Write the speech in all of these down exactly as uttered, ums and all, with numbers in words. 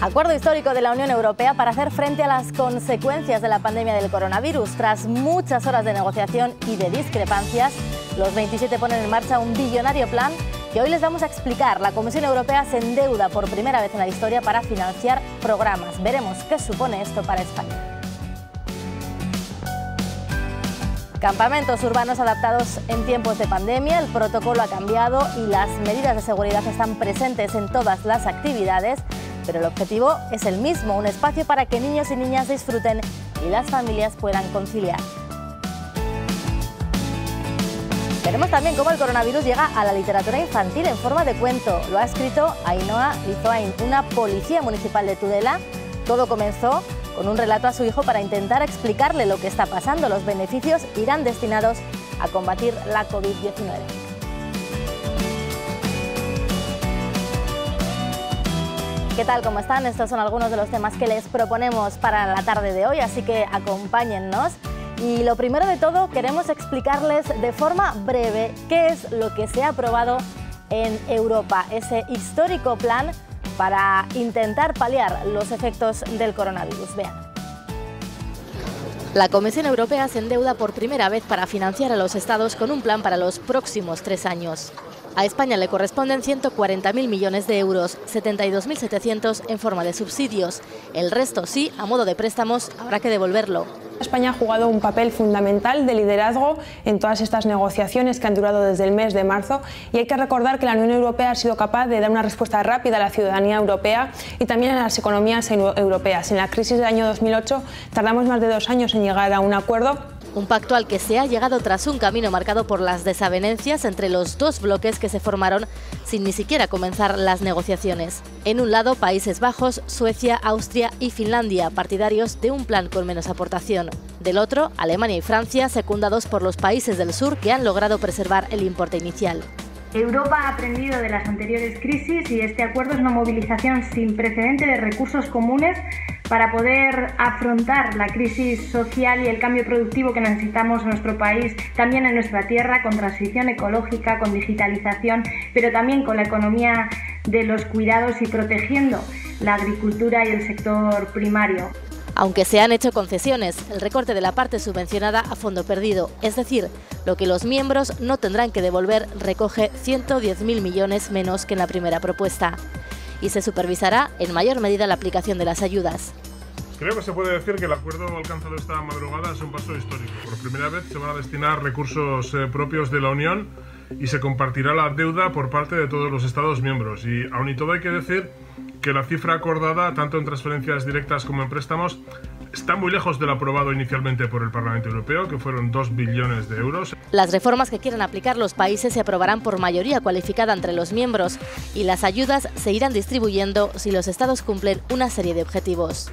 Acuerdo histórico de la Unión Europea para hacer frente a las consecuencias de la pandemia del coronavirus. Tras muchas horas de negociación y de discrepancias, los veintisiete ponen en marcha un billonario plan que hoy les vamos a explicar. La Comisión Europea se endeuda por primera vez en la historia para financiar programas. Veremos qué supone esto para España. Campamentos urbanos adaptados en tiempos de pandemia, el protocolo ha cambiado y las medidas de seguridad están presentes en todas las actividades, pero el objetivo es el mismo, un espacio para que niños y niñas disfruten y las familias puedan conciliar. Veremos también cómo el coronavirus llega a la literatura infantil en forma de cuento. Lo ha escrito Ainhoa Lizoain, una policía municipal de Tudela. Todo comenzó con un relato a su hijo para intentar explicarle lo que está pasando. Los beneficios irán destinados a combatir la COVID diecinueve. ¿Qué tal? ¿Cómo están? Estos son algunos de los temas que les proponemos para la tarde de hoy, así que acompáñennos. Y lo primero de todo, queremos explicarles de forma breve qué es lo que se ha aprobado en Europa, ese histórico plan para intentar paliar los efectos del coronavirus. Vean. La Comisión Europea se endeuda por primera vez para financiar a los estados con un plan para los próximos tres años. A España le corresponden ciento cuarenta mil millones de euros, setenta y dos mil setecientos en forma de subsidios. El resto sí, a modo de préstamos, habrá que devolverlo. España ha jugado un papel fundamental de liderazgo en todas estas negociaciones que han durado desde el mes de marzo, y hay que recordar que la Unión Europea ha sido capaz de dar una respuesta rápida a la ciudadanía europea y también a las economías europeas. En la crisis del año dos mil ocho tardamos más de dos años en llegar a un acuerdo. Un pacto al que se ha llegado tras un camino marcado por las desavenencias entre los dos bloques que se formaron sin ni siquiera comenzar las negociaciones. En un lado, Países Bajos, Suecia, Austria y Finlandia, partidarios de un plan con menos aportación. Del otro, Alemania y Francia, secundados por los países del sur que han logrado preservar el importe inicial. Europa ha aprendido de las anteriores crisis y este acuerdo es una movilización sin precedente de recursos comunes para poder afrontar la crisis social y el cambio productivo que necesitamos en nuestro país, también en nuestra tierra, con transición ecológica, con digitalización, pero también con la economía de los cuidados y protegiendo la agricultura y el sector primario. Aunque se han hecho concesiones, el recorte de la parte subvencionada a fondo perdido, es decir, lo que los miembros no tendrán que devolver, recoge ciento diez mil millones menos que en la primera propuesta. Y se supervisará en mayor medida la aplicación de las ayudas. Creo que se puede decir que el acuerdo alcanzado esta madrugada es un paso histórico. Por primera vez se van a destinar recursos eh, propios de la Unión y se compartirá la deuda por parte de todos los Estados miembros. Y aun y todo hay que decir que la cifra acordada, tanto en transferencias directas como en préstamos, está muy lejos del aprobado inicialmente por el Parlamento Europeo, que fueron dos billones de euros. Las reformas que quieran aplicar los países se aprobarán por mayoría cualificada entre los miembros y las ayudas se irán distribuyendo si los estados cumplen una serie de objetivos.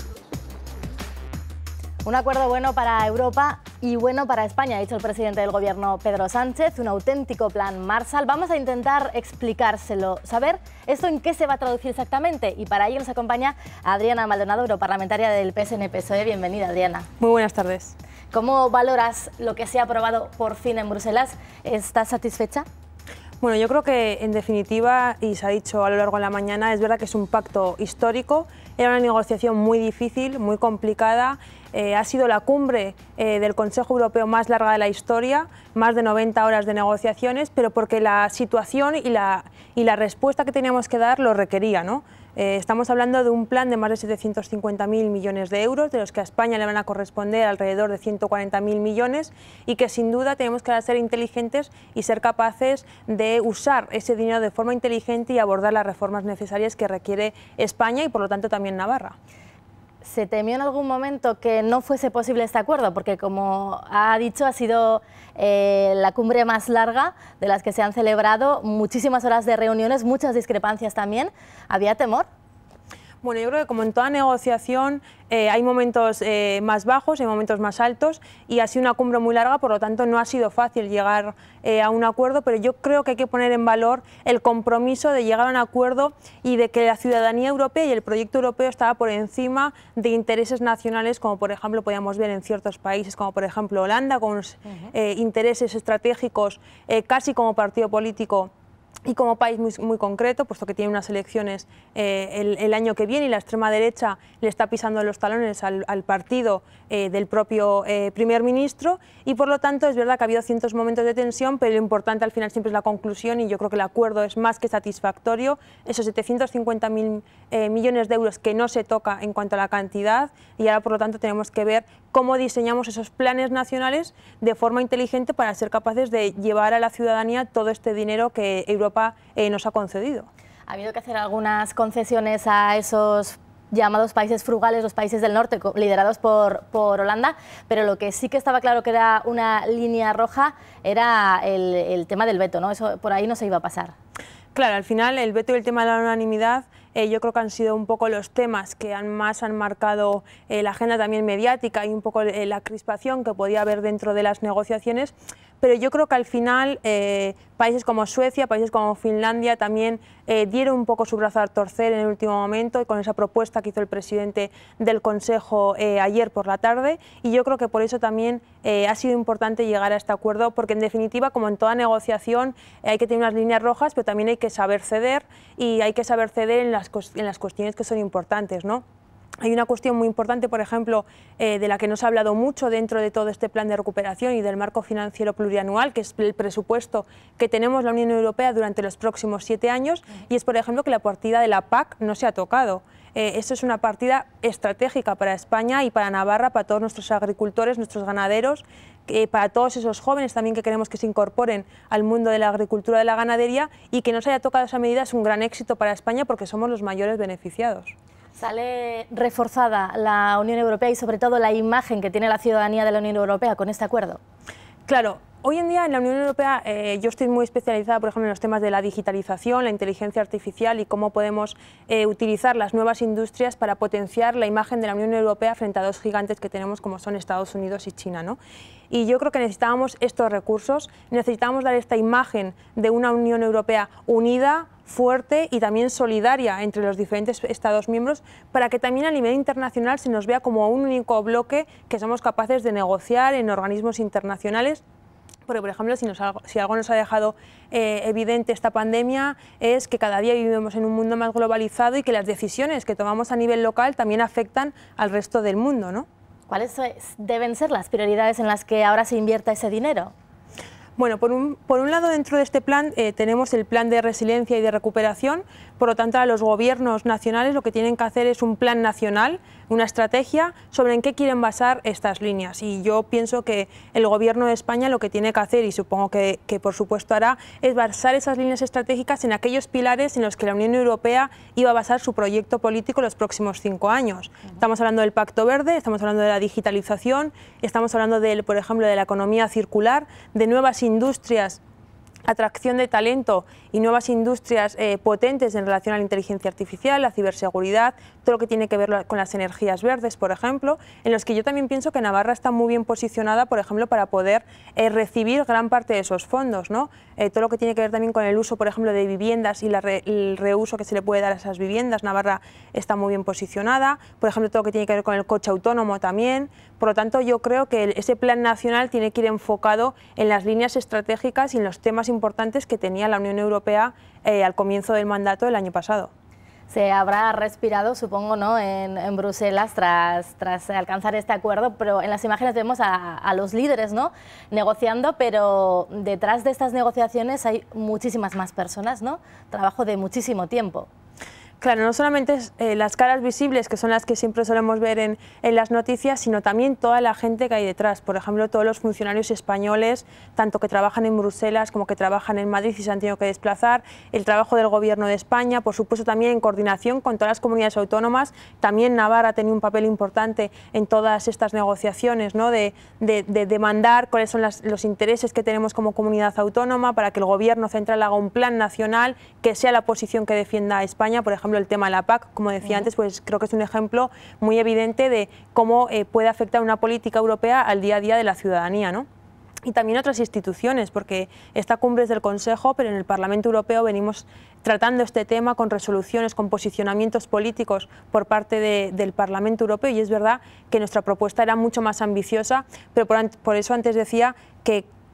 Un acuerdo bueno para Europa y bueno para España, ha dicho el presidente del Gobierno, Pedro Sánchez, un auténtico plan Marshall. Vamos a intentar explicárselo, saber esto en qué se va a traducir exactamente, y para ello nos acompaña Adriana Maldonado, europarlamentaria del P S N P S O E. Bienvenida, Adriana. Muy buenas tardes. ¿Cómo valoras lo que se ha aprobado por fin en Bruselas? ¿Estás satisfecha? Bueno, yo creo que en definitiva, y se ha dicho a lo largo de la mañana, es verdad que es un pacto histórico, era una negociación muy difícil, muy complicada, eh, ha sido la cumbre eh, del Consejo Europeo más larga de la historia, más de noventa horas de negociaciones, pero porque la situación y la, y la respuesta que teníamos que dar lo requería, ¿no? Eh, estamos hablando de un plan de más de setecientos cincuenta mil millones de euros, de los que a España le van a corresponder alrededor de ciento cuarenta mil millones, y que sin duda tenemos que ser inteligentes y ser capaces de usar ese dinero de forma inteligente y abordar las reformas necesarias que requiere España y por lo tanto también Navarra. ¿Se temió en algún momento que no fuese posible este acuerdo? Porque, como ha dicho, ha sido eh, la cumbre más larga de las que se han celebrado, muchísimas horas de reuniones, muchas discrepancias también. ¿Había temor? Bueno, yo creo que como en toda negociación eh, hay momentos eh, más bajos, hay momentos más altos, y ha sido una cumbre muy larga, por lo tanto no ha sido fácil llegar eh, a un acuerdo, pero yo creo que hay que poner en valor el compromiso de llegar a un acuerdo y de que la ciudadanía europea y el proyecto europeo estaba por encima de intereses nacionales, como por ejemplo podíamos ver en ciertos países, como por ejemplo Holanda, con unos, uh-huh. eh, intereses estratégicos eh, casi como partido político y como país muy, muy concreto, puesto que tiene unas elecciones eh, el, el año que viene y la extrema derecha le está pisando los talones al, al partido eh, del propio eh, primer ministro, y por lo tanto es verdad que ha habido ciertos momentos de tensión, pero lo importante al final siempre es la conclusión, y yo creo que el acuerdo es más que satisfactorio. Esos setecientos cincuenta mil eh, millones de euros que no se toca en cuanto a la cantidad, y ahora por lo tanto tenemos que ver cómo diseñamos esos planes nacionales de forma inteligente para ser capaces de llevar a la ciudadanía todo este dinero que Europa eh, nos ha concedido. Ha habido que hacer algunas concesiones a esos llamados países frugales, los países del norte, liderados por, por Holanda, pero lo que sí que estaba claro que era una línea roja era el, el tema del veto, ¿no? Eso por ahí no se iba a pasar. Claro, al final el veto y el tema de la unanimidad eh, yo creo que han sido un poco los temas que han, más han marcado eh, la agenda también mediática y un poco eh, la crispación que podía haber dentro de las negociaciones, pero yo creo que al final eh, países como Suecia, países como Finlandia también eh, dieron un poco su brazo a torcer en el último momento, y con esa propuesta que hizo el presidente del Consejo eh, ayer por la tarde, y yo creo que por eso también eh, ha sido importante llegar a este acuerdo, porque en definitiva, como en toda negociación, eh, hay que tener unas líneas rojas, pero también hay que saber ceder, y hay que saber ceder en las, en las cuestiones que son importantes, ¿no? Hay una cuestión muy importante, por ejemplo, eh, de la que no se ha hablado mucho dentro de todo este plan de recuperación y del marco financiero plurianual, que es el presupuesto que tenemos la Unión Europea durante los próximos siete años, y es, por ejemplo, que la partida de la P A C no se ha tocado. Eh, esto es una partida estratégica para España y para Navarra, para todos nuestros agricultores, nuestros ganaderos, eh, para todos esos jóvenes también que queremos que se incorporen al mundo de la agricultura y de la ganadería, y que no se haya tocado esa medida es un gran éxito para España porque somos los mayores beneficiados. ¿Sale reforzada la Unión Europea y sobre todo la imagen que tiene la ciudadanía de la Unión Europea con este acuerdo? Claro, hoy en día en la Unión Europea eh, yo estoy muy especializada, por ejemplo, en los temas de la digitalización, la inteligencia artificial y cómo podemos eh, utilizar las nuevas industrias para potenciar la imagen de la Unión Europea frente a dos gigantes que tenemos como son Estados Unidos y China, ¿no? Y yo creo que necesitábamos estos recursos, necesitábamos dar esta imagen de una Unión Europea unida, fuerte y también solidaria entre los diferentes Estados miembros, para que también a nivel internacional se nos vea como un único bloque que somos capaces de negociar en organismos internacionales. Porque, por ejemplo, si, nos, si algo nos ha dejado eh, evidente esta pandemia es que cada día vivimos en un mundo más globalizado y que las decisiones que tomamos a nivel local también afectan al resto del mundo, ¿no? ¿Cuáles deben ser las prioridades en las que ahora se invierta ese dinero? Bueno, por un, por un lado, dentro de este plan eh, tenemos el plan de resiliencia y de recuperación. Por lo tanto, a los gobiernos nacionales lo que tienen que hacer es un plan nacional, una estrategia sobre en qué quieren basar estas líneas. Y yo pienso que el Gobierno de España lo que tiene que hacer, y supongo que, que por supuesto hará, es basar esas líneas estratégicas en aquellos pilares en los que la Unión Europea iba a basar su proyecto político los próximos cinco años. Estamos hablando del Pacto Verde, estamos hablando de la digitalización, estamos hablando, de, por ejemplo, de la economía circular, de nuevas industrias, atracción de talento y nuevas industrias eh, potentes en relación a la inteligencia artificial, la ciberseguridad, todo lo que tiene que ver con las energías verdes, por ejemplo, en los que yo también pienso que Navarra está muy bien posicionada, por ejemplo, para poder eh, recibir gran parte de esos fondos, ¿no? Eh, todo lo que tiene que ver también con el uso, por ejemplo, de viviendas y la re, el reuso que se le puede dar a esas viviendas. Navarra está muy bien posicionada, por ejemplo, todo lo que tiene que ver con el coche autónomo también. Por lo tanto, yo creo que el, ese plan nacional tiene que ir enfocado en las líneas estratégicas y en los temas importantes que tenía la Unión Europea eh, al comienzo del mandato del año pasado. Se habrá respirado, supongo, ¿no?, en, en Bruselas tras, tras alcanzar este acuerdo, pero en las imágenes vemos a, a los líderes, ¿no?, negociando, pero detrás de estas negociaciones hay muchísimas más personas, ¿no?, trabajo de muchísimo tiempo. Claro, no solamente es, eh, las caras visibles, que son las que siempre solemos ver en, en las noticias, sino también toda la gente que hay detrás. Por ejemplo, todos los funcionarios españoles, tanto que trabajan en Bruselas como que trabajan en Madrid y se han tenido que desplazar, el trabajo del Gobierno de España, por supuesto también en coordinación con todas las comunidades autónomas. También Navarra ha tenido un papel importante en todas estas negociaciones, ¿no?, de, de, de demandar cuáles son las, los intereses que tenemos como comunidad autónoma para que el Gobierno central haga un plan nacional que sea la posición que defienda España. Por ejemplo, el tema de la P A C, como decía antes, pues creo que es un ejemplo muy evidente de cómo eh, puede afectar una política europea al día a día de la ciudadanía, ¿no? Y también otras instituciones, porque esta cumbre es del Consejo, pero en el Parlamento Europeo venimos tratando este tema con resoluciones, con posicionamientos políticos por parte de, del Parlamento Europeo, y es verdad que nuestra propuesta era mucho más ambiciosa, pero por, por eso antes decía que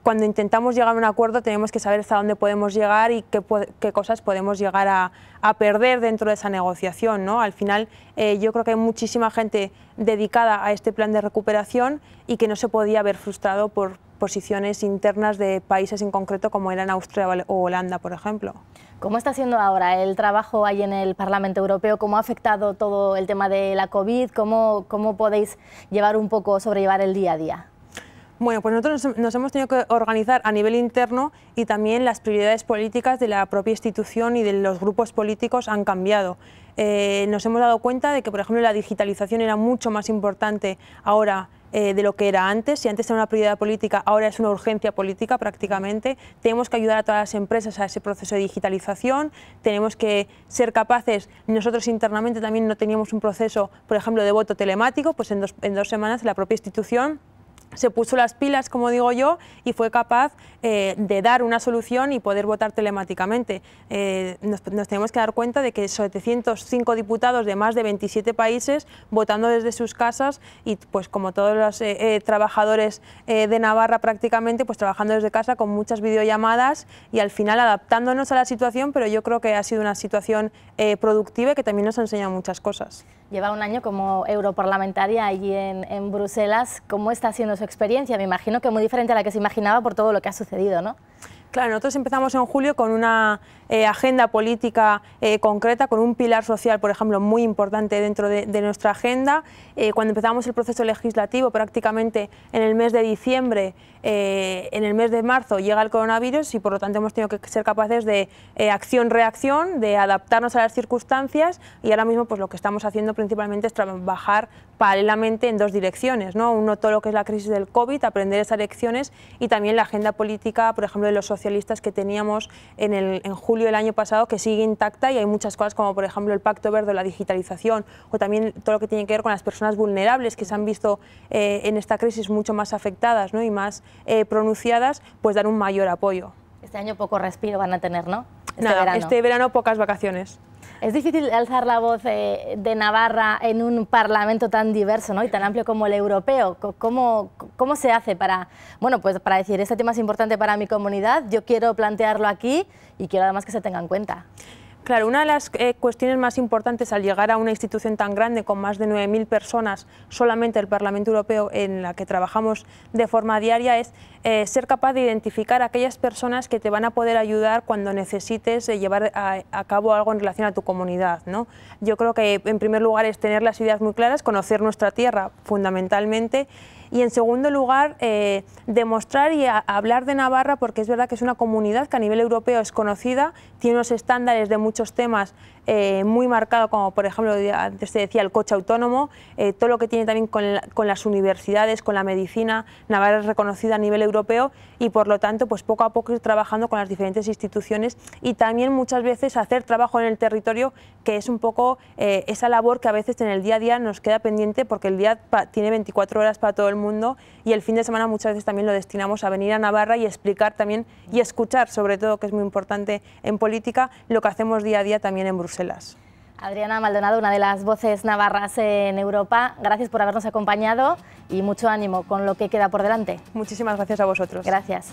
cuando intentamos llegar a un acuerdo tenemos que saber hasta dónde podemos llegar y qué, qué cosas podemos llegar a, a perder dentro de esa negociación, ¿no? Al final eh, yo creo que hay muchísima gente dedicada a este plan de recuperación y que no se podía ver frustrado por posiciones internas de países en concreto como eran Austria o Holanda, por ejemplo. ¿Cómo está siendo ahora el trabajo ahí en el Parlamento Europeo? ¿Cómo ha afectado todo el tema de la COVID? ¿Cómo, cómo podéis llevar un poco, sobrellevar el día a día? Bueno, pues nosotros nos, nos hemos tenido que organizar a nivel interno y también las prioridades políticas de la propia institución y de los grupos políticos han cambiado. Eh, nos hemos dado cuenta de que, por ejemplo, la digitalización era mucho más importante ahora eh, de lo que era antes. Si antes era una prioridad política, ahora es una urgencia política prácticamente. Tenemos que ayudar a todas las empresas a ese proceso de digitalización, tenemos que ser capaces, nosotros internamente también no teníamos un proceso, por ejemplo, de voto telemático, pues en dos, en dos semanas la propia institución se puso las pilas, como digo yo, y fue capaz eh, de dar una solución y poder votar telemáticamente. Eh, nos, nos tenemos que dar cuenta de que setecientos cinco diputados de más de veintisiete países votando desde sus casas y, pues como todos los eh, eh, trabajadores eh, de Navarra prácticamente, pues trabajando desde casa con muchas videollamadas y al final adaptándonos a la situación, pero yo creo que ha sido una situación eh, productiva y que también nos ha enseñado muchas cosas. Lleva un año como europarlamentaria allí en, en Bruselas. ¿Cómo está siendo su experiencia? Me imagino que muy diferente a la que se imaginaba por todo lo que ha sucedido, ¿no? Claro, nosotros empezamos en julio con una eh, agenda política eh, concreta, con un pilar social, por ejemplo, muy importante dentro de, de nuestra agenda. Eh, cuando empezamos el proceso legislativo, prácticamente en el mes de diciembre, eh, en el mes de marzo llega el coronavirus y por lo tanto hemos tenido que ser capaces de eh, acción-reacción, de adaptarnos a las circunstancias y ahora mismo pues lo que estamos haciendo principalmente es trabajar paralelamente en dos direcciones, ¿no? Uno, todo lo que es la crisis del COVID, aprender esas lecciones y también la agenda política, por ejemplo, de los socialistas que teníamos en, el, en julio del año pasado, que sigue intacta y hay muchas cosas como, por ejemplo, el Pacto Verde, la digitalización o también todo lo que tiene que ver con las personas vulnerables que se han visto eh, en esta crisis mucho más afectadas, ¿no? Y más eh, pronunciadas, pues dar un mayor apoyo. Este año poco respiro van a tener, ¿no? Este Nada, verano. este verano pocas vacaciones. Es difícil alzar la voz eh, de Navarra en un parlamento tan diverso, ¿no? Y tan amplio como el europeo. ¿Cómo, cómo se hace para, bueno, pues para decir, este tema es importante para mi comunidad, yo quiero plantearlo aquí y quiero además que se tenga en cuenta? Claro, una de las eh, cuestiones más importantes al llegar a una institución tan grande con más de nueve mil personas, solamente el Parlamento Europeo en la que trabajamos de forma diaria, es eh, ser capaz de identificar a aquellas personas que te van a poder ayudar cuando necesites eh, llevar a, a cabo algo en relación a tu comunidad, ¿no? Yo creo que en primer lugar es tener las ideas muy claras, conocer nuestra tierra fundamentalmente, y en segundo lugar, eh, demostrar y a, hablar de Navarra, porque es verdad que es una comunidad que a nivel europeo es conocida, tiene unos estándares de muchos temas eh, muy marcados, como por ejemplo, antes te decía, el coche autónomo, eh, todo lo que tiene también con, la, con las universidades, con la medicina. Navarra es reconocida a nivel europeo y por lo tanto, pues poco a poco ir trabajando con las diferentes instituciones y también muchas veces hacer trabajo en el territorio, que es un poco eh, esa labor que a veces en el día a día nos queda pendiente, porque el día pa, tiene veinticuatro horas para todo el mundo y el fin de semana muchas veces también lo destinamos a venir a Navarra y explicar también y escuchar, sobre todo, que es muy importante en política, lo que hacemos día a día también en Bruselas. Adriana Maldonado, una de las voces navarras en Europa, gracias por habernos acompañado y mucho ánimo con lo que queda por delante. Muchísimas gracias a vosotros. Gracias.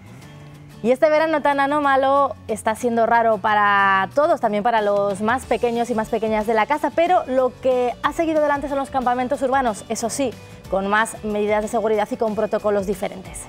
Y este verano tan anómalo está siendo raro para todos, también para los más pequeños y más pequeñas de la casa, pero lo que ha seguido adelante son los campamentos urbanos, eso sí, con más medidas de seguridad y con protocolos diferentes.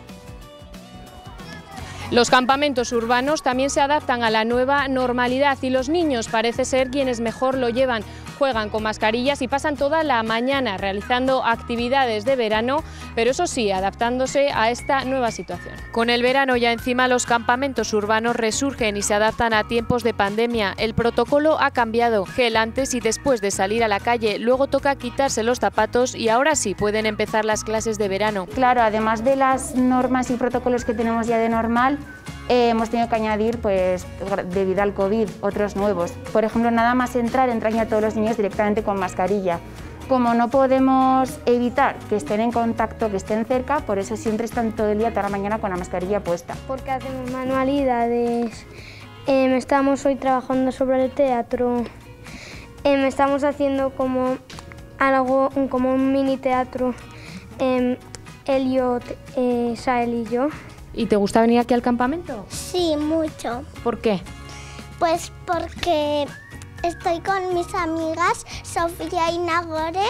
Los campamentos urbanos también se adaptan a la nueva normalidad y los niños parece ser quienes mejor lo llevan. Juegan con mascarillas y pasan toda la mañana realizando actividades de verano, pero eso sí, adaptándose a esta nueva situación. Con el verano ya encima, los campamentos urbanos resurgen y se adaptan a tiempos de pandemia. El protocolo ha cambiado, gel antes y después de salir a la calle, luego toca quitarse los zapatos y ahora sí pueden empezar las clases de verano. Claro, además de las normas y protocolos que tenemos ya de normal, Eh, hemos tenido que añadir, pues, debido al COVID, otros nuevos. Por ejemplo, nada más entrar, entran ya todos los niños directamente con mascarilla. Como no podemos evitar que estén en contacto, que estén cerca, por eso siempre están todo el día, toda la mañana con la mascarilla puesta. Porque hacemos manualidades, eh, estamos hoy trabajando sobre el teatro, eh, estamos haciendo como algo, como un mini teatro, eh, Elliot, eh, Sael y yo. ¿Y te gusta venir aquí al campamento? Sí, mucho. ¿Por qué? Pues porque estoy con mis amigas Sofía y Nagore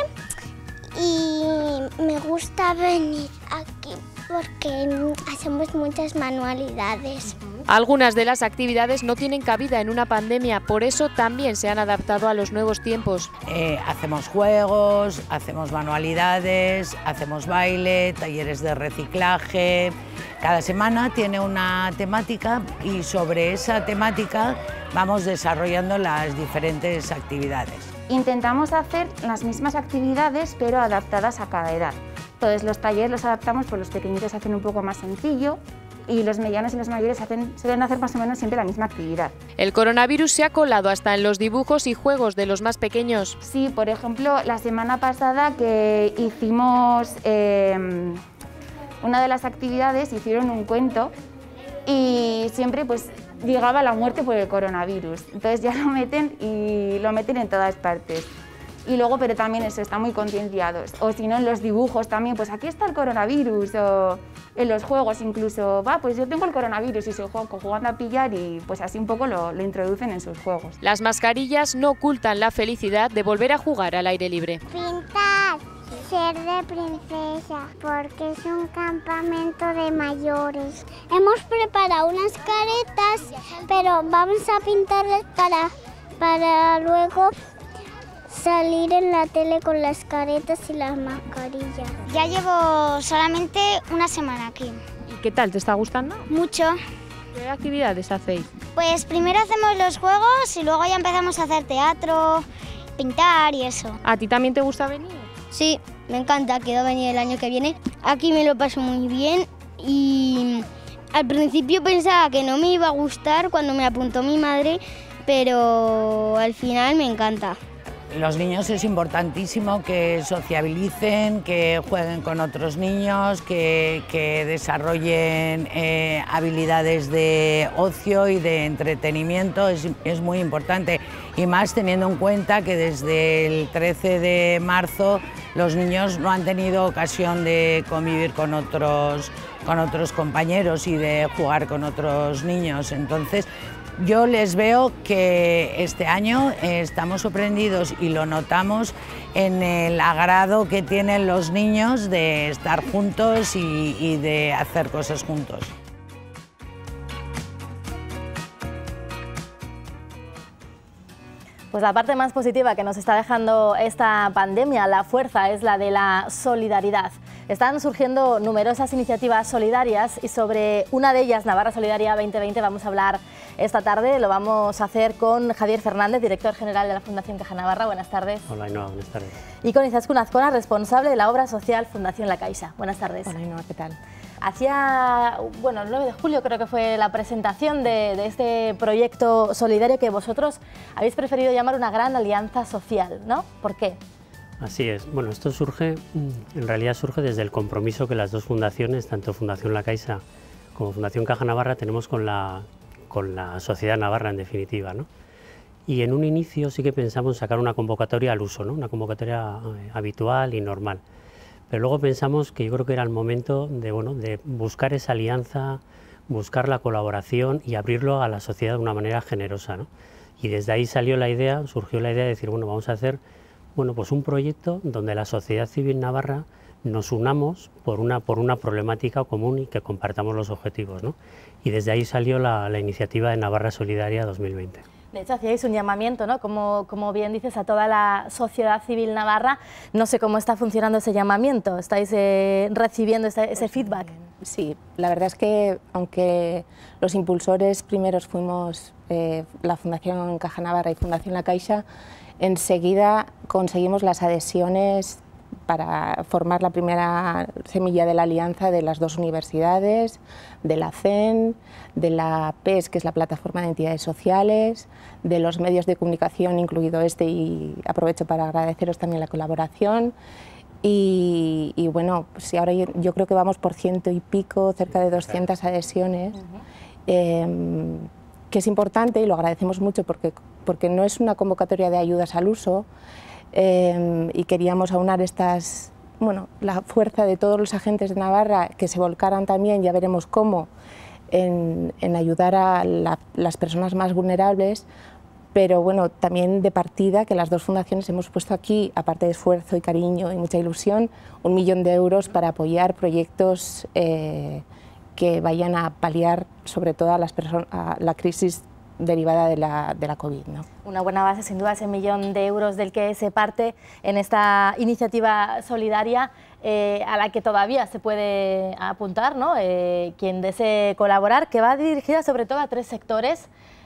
y me gusta venir aquí porque hacemos muchas manualidades. Algunas de las actividades no tienen cabida en una pandemia, por eso también se han adaptado a los nuevos tiempos. Eh, hacemos juegos, hacemos manualidades, hacemos baile, talleres de reciclaje. Cada semana tiene una temática y sobre esa temática vamos desarrollando las diferentes actividades. Intentamos hacer las mismas actividades pero adaptadas a cada edad. Entonces los talleres los adaptamos, pues los pequeñitos hacen un poco más sencillo y los medianos y los mayores hacen, suelen hacer más o menos siempre la misma actividad. El coronavirus se ha colado hasta en los dibujos y juegos de los más pequeños. Sí, por ejemplo, la semana pasada que hicimos eh, una de las actividades, hicieron un cuento y siempre pues llegaba la muerte por el coronavirus. Entonces ya lo meten y lo meten en todas partes. Y luego, pero también eso, están muy concienciados. O si no, en los dibujos también, pues aquí está el coronavirus, o en los juegos incluso, va, pues yo tengo el coronavirus y se juegan jugando a pillar y pues así un poco lo, lo introducen en sus juegos. Las mascarillas no ocultan la felicidad de volver a jugar al aire libre. Pintar, ser de princesa, porque es un campamento de mayores. Hemos preparado unas caretas, pero vamos a pintarlas para, para luego salir en la tele con las caretas y las mascarillas. Ya llevo solamente una semana aquí. ¿Y qué tal? ¿Te está gustando? Mucho. ¿Qué actividades hacéis? Pues primero hacemos los juegos y luego ya empezamos a hacer teatro, pintar y eso. ¿A ti también te gusta venir? Sí, me encanta, quiero venir el año que viene. Aquí me lo paso muy bien y al principio pensaba que no me iba a gustar cuando me apuntó mi madre, pero al final me encanta. Los niños es importantísimo que sociabilicen, que jueguen con otros niños, que, que desarrollen eh, habilidades de ocio y de entretenimiento, es, es muy importante. Y más teniendo en cuenta que desde el trece de marzo los niños no han tenido ocasión de convivir con otros, con otros compañeros y de jugar con otros niños. Entonces, yo les veo que este año eh, estamos sorprendidos y lo notamos en el agrado que tienen los niños de estar juntos y, y de hacer cosas juntos. Pues la parte más positiva que nos está dejando esta pandemia, la fuerza, es la de la solidaridad. Están surgiendo numerosas iniciativas solidarias y sobre una de ellas, Navarra Solidaria veinte veinte, vamos a hablar esta tarde. Lo vamos a hacer con Javier Fernández, director general de la Fundación Caja Navarra. Buenas tardes. Hola, Ainhoa, buenas tardes. Y con Izaskun Azcona, responsable de la obra social Fundación La Caixa. Buenas tardes. Hola, Ainhoa, ¿qué tal? Hacía, bueno, el nueve de julio creo que fue la presentación de, de este proyecto solidario que vosotros habéis preferido llamar una gran alianza social, ¿no? ¿Por qué? Así es. Bueno, esto surge, en realidad surge desde el compromiso que las dos fundaciones, tanto Fundación La Caixa como Fundación Caja Navarra, tenemos con la, con la sociedad navarra en definitiva, ¿no? Y en un inicio sí que pensamos sacar una convocatoria al uso, ¿no? Una convocatoria eh, habitual y normal. Pero luego pensamos que yo creo que era el momento de, bueno, de buscar esa alianza, buscar la colaboración y abrirlo a la sociedad de una manera generosa, ¿no? Y desde ahí salió la idea, surgió la idea de decir, bueno, vamos a hacer bueno, pues un proyecto donde la sociedad civil navarra nos unamos por una, por una problemática común y que compartamos los objetivos, ¿no? Y desde ahí salió la, la iniciativa de Navarra Solidaria dos mil veinte. De hecho, hacíais un llamamiento, ¿no? Como, como bien dices, a toda la sociedad civil navarra. No sé cómo está funcionando ese llamamiento. ¿Estáis eh, recibiendo ese, ese feedback? Sí, la verdad es que aunque los impulsores primeros fuimos eh, la Fundación Caja Navarra y Fundación La Caixa, enseguida conseguimos las adhesiones para formar la primera semilla de la alianza de las dos universidades, de la C E N, de la P E S, que es la Plataforma de Entidades Sociales, de los medios de comunicación, incluido este, y aprovecho para agradeceros también la colaboración. Y, y bueno, pues ahora yo, yo creo que vamos por ciento y pico, cerca de doscientas adhesiones, uh-huh. eh, que es importante y lo agradecemos mucho porque, porque no es una convocatoria de ayudas al uso, eh, y queríamos aunar estas bueno, la fuerza de todos los agentes de Navarra que se volcaran también, ya veremos cómo, en, en ayudar a la, las personas más vulnerables, pero bueno, también de partida que las dos fundaciones hemos puesto aquí, aparte de esfuerzo y cariño y mucha ilusión, un millón de euros para apoyar proyectos eh, que vayan a paliar sobre todo a, las a la crisis derivada de la, de la COVID, ¿no? Una buena base, sin duda, ese millón de euros del que se parte en esta iniciativa solidaria eh, a la que todavía se puede apuntar, ¿no? Eh, quien desee colaborar, que va dirigida sobre todo a tres sectores,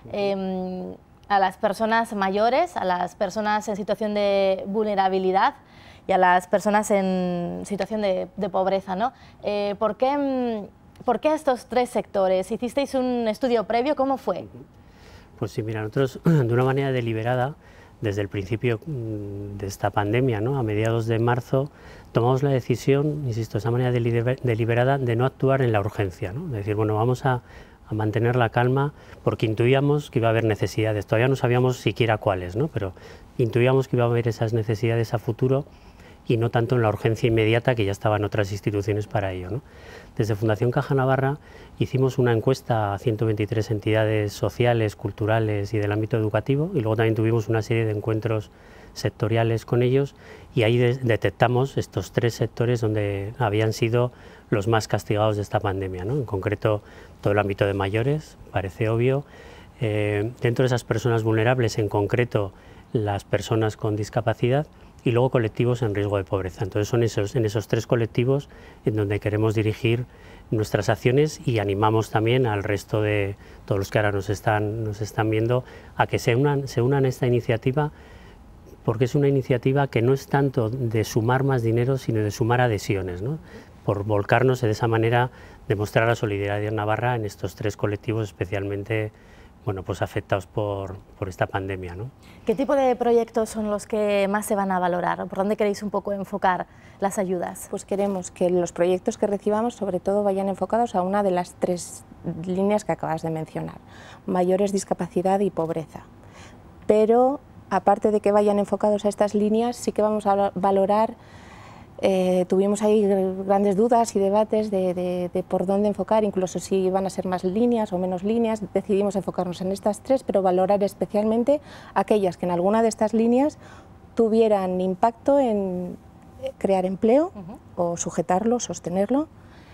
eh, a las personas mayores, a las personas en situación de vulnerabilidad y a las personas en situación de, de pobreza, ¿no? Eh, ¿por qué, ¿Por qué estos tres sectores? ¿Hicisteis un estudio previo? ¿Cómo fue? Pues sí, mira, nosotros de una manera deliberada, desde el principio de esta pandemia, ¿no? A mediados de marzo, tomamos la decisión, insisto, esa manera deliberada de no actuar en la urgencia, ¿no? De decir, bueno, vamos a, a mantener la calma porque intuíamos que iba a haber necesidades, todavía no sabíamos siquiera cuáles, ¿no? Pero intuíamos que iba a haber esas necesidades a futuro y no tanto en la urgencia inmediata que ya estaban otras instituciones para ello, ¿no? Desde Fundación Caja Navarra hicimos una encuesta a ciento veintitrés entidades sociales, culturales y del ámbito educativo, y luego también tuvimos una serie de encuentros sectoriales con ellos, y ahí de detectamos estos tres sectores donde habían sido los más castigados de esta pandemia, ¿no? En concreto todo el ámbito de mayores, parece obvio, eh, dentro de esas personas vulnerables, en concreto las personas con discapacidad, y luego colectivos en riesgo de pobreza. Entonces son esos, en esos tres colectivos en donde queremos dirigir nuestras acciones, y animamos también al resto de todos los que ahora nos están, nos están viendo a que se unan, se unan a esta iniciativa, porque es una iniciativa que no es tanto de sumar más dinero, sino de sumar adhesiones, ¿no? Por volcarnos de esa manera, demostrar la solidaridad navarra en estos tres colectivos especialmente, bueno, pues afectados por, por esta pandemia, ¿no? ¿Qué tipo de proyectos son los que más se van a valorar? ¿Por dónde queréis un poco enfocar las ayudas? Pues queremos que los proyectos que recibamos sobre todo vayan enfocados a una de las tres líneas que acabas de mencionar: mayores, discapacidad y pobreza. Pero aparte de que vayan enfocados a estas líneas, sí que vamos a valorar. Eh, tuvimos ahí grandes dudas y debates de, de, de por dónde enfocar, incluso si iban a ser más líneas o menos líneas. Decidimos enfocarnos en estas tres, pero valorar especialmente aquellas que en alguna de estas líneas tuvieran impacto en crear empleo, uh-huh, o sujetarlo, sostenerlo,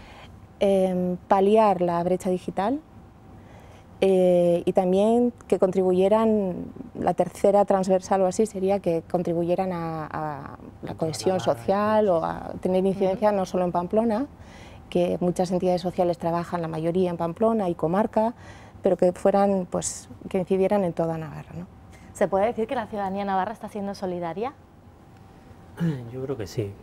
eh, paliar la brecha digital, Eh, y también que contribuyeran, la tercera transversal o así sería que contribuyeran a, a la cohesión social o a tener incidencia no solo en Pamplona, que muchas entidades sociales trabajan, la mayoría en Pamplona y comarca, pero que fueran, pues, que incidieran en toda Navarra, ¿no? ¿Se puede decir que la ciudadanía navarra está siendo solidaria? Yo creo que sí.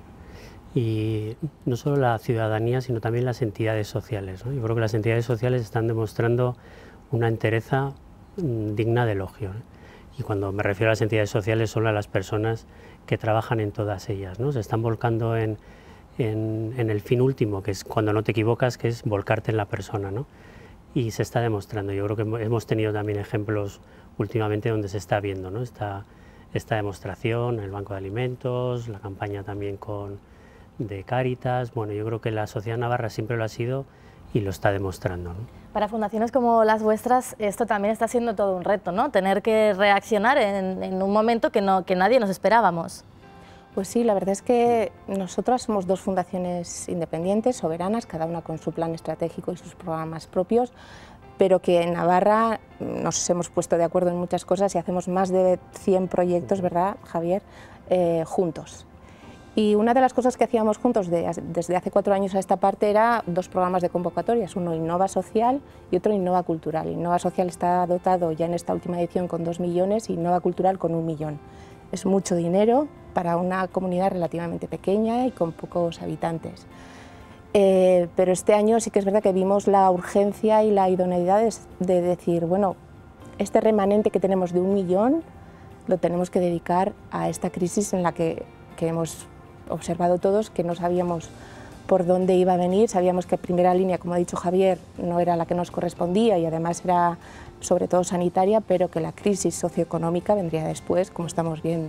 Y no solo la ciudadanía, sino también las entidades sociales, ¿no? Yo creo que las entidades sociales están demostrando una entereza mmm, digna de elogio, ¿eh? Y cuando me refiero a las entidades sociales son a las personas que trabajan en todas ellas, ¿no? Se están volcando en, en, en el fin último, que es cuando no te equivocas, que es volcarte en la persona, ¿no? Y se está demostrando. Yo creo que hemos tenido también ejemplos últimamente donde se está viendo, ¿no? esta, esta demostración, el Banco de Alimentos, la campaña también con, de Cáritas. Bueno, yo creo que la sociedad navarra siempre lo ha sido y lo está demostrando, ¿no? Para fundaciones como las vuestras esto también está siendo todo un reto, ¿no? Tener que reaccionar en, en un momento que, no, que nadie nos esperábamos. Pues sí, la verdad es que nosotras somos dos fundaciones independientes, soberanas, cada una con su plan estratégico y sus programas propios, pero que en Navarra nos hemos puesto de acuerdo en muchas cosas y hacemos más de cien proyectos, ¿verdad, Javier?, eh, juntos. Y una de las cosas que hacíamos juntos de, desde hace cuatro años a esta parte era dos programas de convocatorias, uno Innova Social y otro Innova Cultural. Innova Social está dotado ya en esta última edición con dos millones y Innova Cultural con un millón. Es mucho dinero para una comunidad relativamente pequeña y con pocos habitantes. Eh, pero este año sí que es verdad que vimos la urgencia y la idoneidad de, de decir, bueno, este remanente que tenemos de un millón lo tenemos que dedicar a esta crisis en la que, que hemos observado todos, que no sabíamos por dónde iba a venir, sabíamos que primera línea, como ha dicho Javier, no era la que nos correspondía y además era sobre todo sanitaria, pero que la crisis socioeconómica vendría después, como estamos viendo.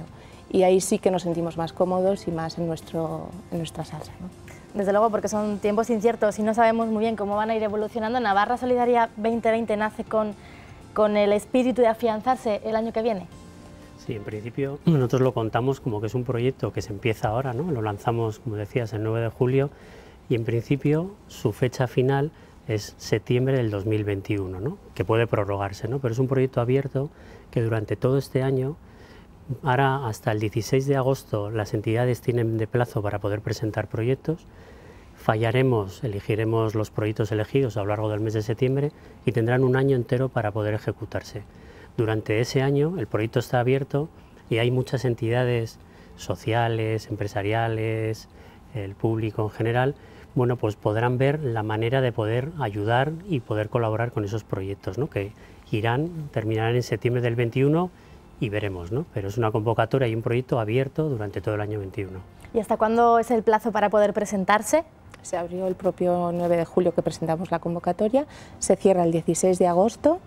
y ahí sí que nos sentimos más cómodos y más en, nuestro, en nuestra salsa, ¿no? Desde luego, porque son tiempos inciertos y no sabemos muy bien cómo van a ir evolucionando. Navarra Solidaria veinte veinte nace con, con el espíritu de afianzarse el año que viene. Sí, en principio nosotros lo contamos como que es un proyecto que se empieza ahora, ¿no? Lo lanzamos, como decías, el nueve de julio y en principio su fecha final es septiembre del dos mil veintiuno, ¿no? Que puede prorrogarse, ¿no? Pero es un proyecto abierto que durante todo este año, ahora hasta el dieciséis de agosto, las entidades tienen de plazo para poder presentar proyectos. Fallaremos, elegiremos los proyectos elegidos a lo largo del mes de septiembre y tendrán un año entero para poder ejecutarse. Durante ese año el proyecto está abierto y hay muchas entidades sociales, empresariales, el público en general, bueno, pues podrán ver la manera de poder ayudar y poder colaborar con esos proyectos, ¿no? Que irán, terminarán en septiembre del veintiuno y veremos, ¿no? Pero es una convocatoria y un proyecto abierto durante todo el año veintiuno. ¿Y hasta cuándo es el plazo para poder presentarse? Se abrió el propio nueve de julio que presentamos la convocatoria, se cierra el dieciséis de agosto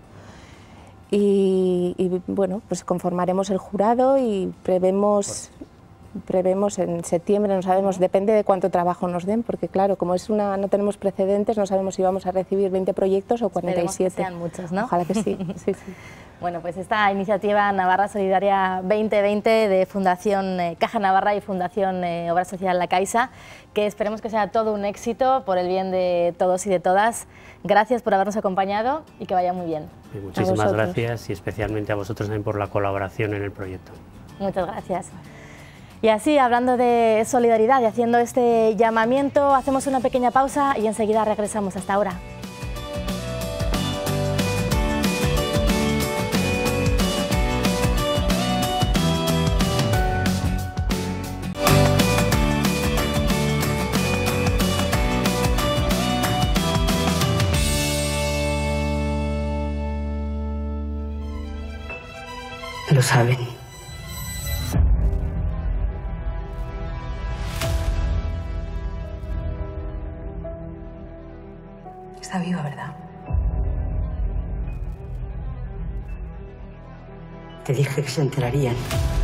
y, y bueno, pues conformaremos el jurado y prevemos... Prevemos en septiembre, no sabemos, depende de cuánto trabajo nos den, porque claro, como es una, no tenemos precedentes, no sabemos si vamos a recibir veinte proyectos o cuarenta y siete. Que sean muchos, ¿no? Ojalá que sí. sí, sí. Bueno, pues esta iniciativa Navarra Solidaria veinte veinte de Fundación eh, Caja Navarra y Fundación eh, Obra Social La Caixa, que esperemos que sea todo un éxito por el bien de todos y de todas. Gracias por habernos acompañado y que vaya muy bien. Y muchísimas gracias y especialmente a vosotros también por la colaboración en el proyecto. Muchas gracias. Y así, hablando de solidaridad y haciendo este llamamiento, hacemos una pequeña pausa y enseguida regresamos. Hasta ahora. Lo saben. Está viva, ¿verdad? Te dije que se enterarían.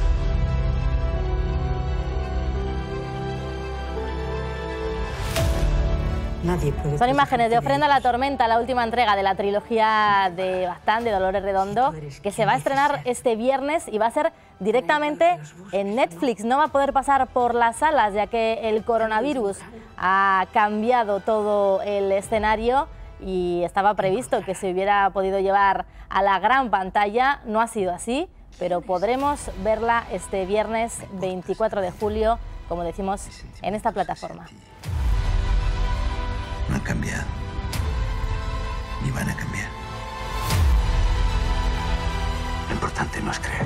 Nadie puede... Son imágenes de Ofrenda a la Tormenta, la última entrega de la trilogía de Baztán, de Dolores Redondo, que se va a estrenar este viernes y va a ser directamente en Netflix. No va a poder pasar por las salas, ya que el coronavirus ha cambiado todo el escenario y estaba previsto que se hubiera podido llevar a la gran pantalla. No ha sido así, pero podremos verla este viernes veinticuatro de julio, como decimos, en esta plataforma. No han cambiado, ni van a cambiar. Lo importante no es creer.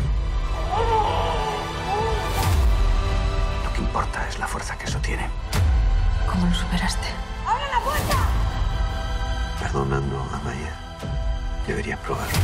Lo que importa es la fuerza que eso tiene. ¿Cómo lo superaste? ¡Abre la puerta! Perdonando a Maya. Debería probarlo.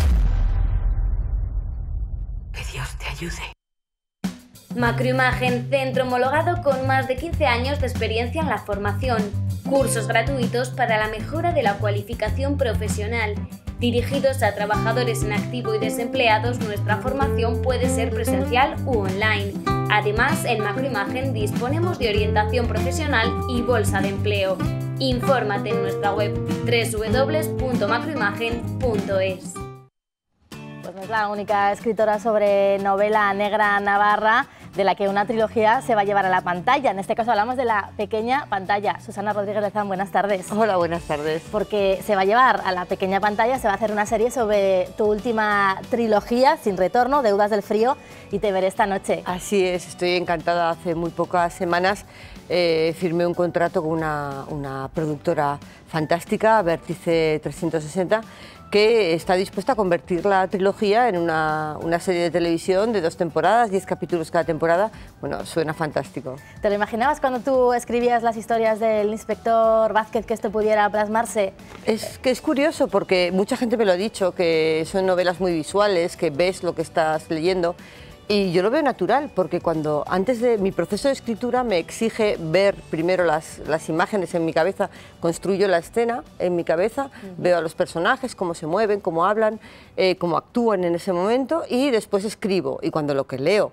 Que Dios te ayude. Macroimagen, centro homologado con más de quince años de experiencia en la formación. Cursos gratuitos para la mejora de la cualificación profesional. Dirigidos a trabajadores en activo y desempleados, nuestra formación puede ser presencial u online. Además, en Macroimagen disponemos de orientación profesional y bolsa de empleo. Infórmate en nuestra web doble u doble u doble u punto macroimagen punto es. Pues no es la única escritora sobre novela negra navarra de la que una trilogía se va a llevar a la pantalla. En este caso hablamos de la pequeña pantalla. Susana Rodríguez Lezán, buenas tardes. Hola, buenas tardes. Porque se va a llevar a la pequeña pantalla, se va a hacer una serie sobre tu última trilogía, Sin retorno, Deudas del frío, y Te veré esta noche. Así es, estoy encantada. Hace muy pocas semanas eh, firmé un contrato con una, una productora fantástica, Vértice trescientos sesenta, que está dispuesta a convertir la trilogía en una, una serie de televisión de dos temporadas, diez capítulos cada temporada. Bueno, suena fantástico. ¿Te lo imaginabas cuando tú escribías las historias del inspector Vázquez que esto pudiera plasmarse? Es que es curioso porque mucha gente me lo ha dicho, que son novelas muy visuales, que ves lo que estás leyendo. Y yo lo veo natural, porque cuando antes de mi proceso de escritura me exige ver primero las, las imágenes en mi cabeza, construyo la escena en mi cabeza, uh-huh. Veo a los personajes, cómo se mueven, cómo hablan, eh, cómo actúan en ese momento y después escribo. Y cuando lo que leo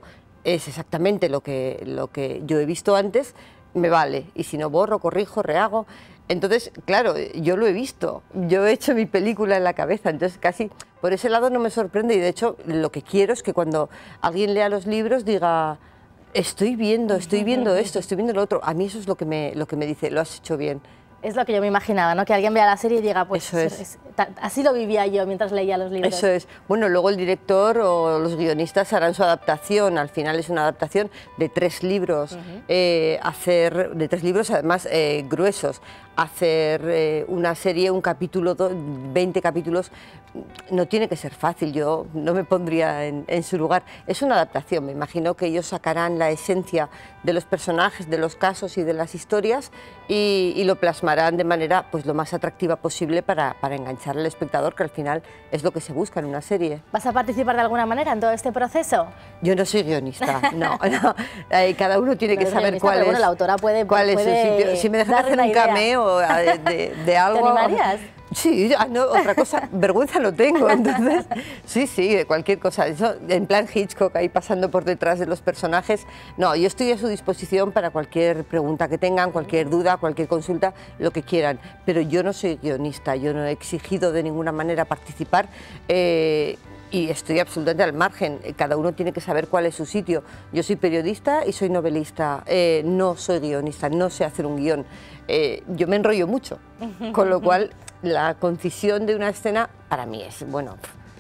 es exactamente lo que, lo que yo he visto antes, me vale. Y si no, borro, corrijo, rehago. Entonces, claro, yo lo he visto, yo he hecho mi película en la cabeza, entonces casi por ese lado no me sorprende, y de hecho lo que quiero es que cuando alguien lea los libros diga, estoy viendo, estoy viendo esto, estoy viendo lo otro. A mí eso es lo que me, lo que me dice, lo has hecho bien. Es lo que yo me imaginaba, ¿no? Que alguien vea la serie y diga, pues Eso es. es, así lo vivía yo mientras leía los libros. Eso es. Bueno, luego el director o los guionistas harán su adaptación. Al final es una adaptación de tres libros, uh-huh. eh, hacer de tres libros además eh, gruesos. Hacer eh, una serie, un capítulo, do, veinte capítulos, no tiene que ser fácil. Yo no me pondría en, en su lugar. Es una adaptación. Me imagino que ellos sacarán la esencia de los personajes, de los casos y de las historias y, y lo plasmarán de manera pues lo más atractiva posible para, para enganchar al espectador, que al final es lo que se busca en una serie. ¿Vas a participar de alguna manera en todo este proceso? Yo no soy guionista, no, no. Eh, cada uno tiene no que saber cuál es, bueno, la autora puede, cuál puede es su sitio. Si me dejan hacer un cameo de, de, de algo... ¿Te animarías? Sí, no, otra cosa, vergüenza no tengo, entonces, sí, sí, cualquier cosa, eso, en plan Hitchcock, ahí pasando por detrás de los personajes. No, yo estoy a su disposición para cualquier pregunta que tengan, cualquier duda, cualquier consulta, lo que quieran, pero yo no soy guionista, yo no he exigido de ninguna manera participar, eh, y estoy absolutamente al margen, cada uno tiene que saber cuál es su sitio. Yo soy periodista y soy novelista, eh, no soy guionista, no sé hacer un guión, eh, yo me enrollo mucho, con lo cual la concisión de una escena para mí es, bueno,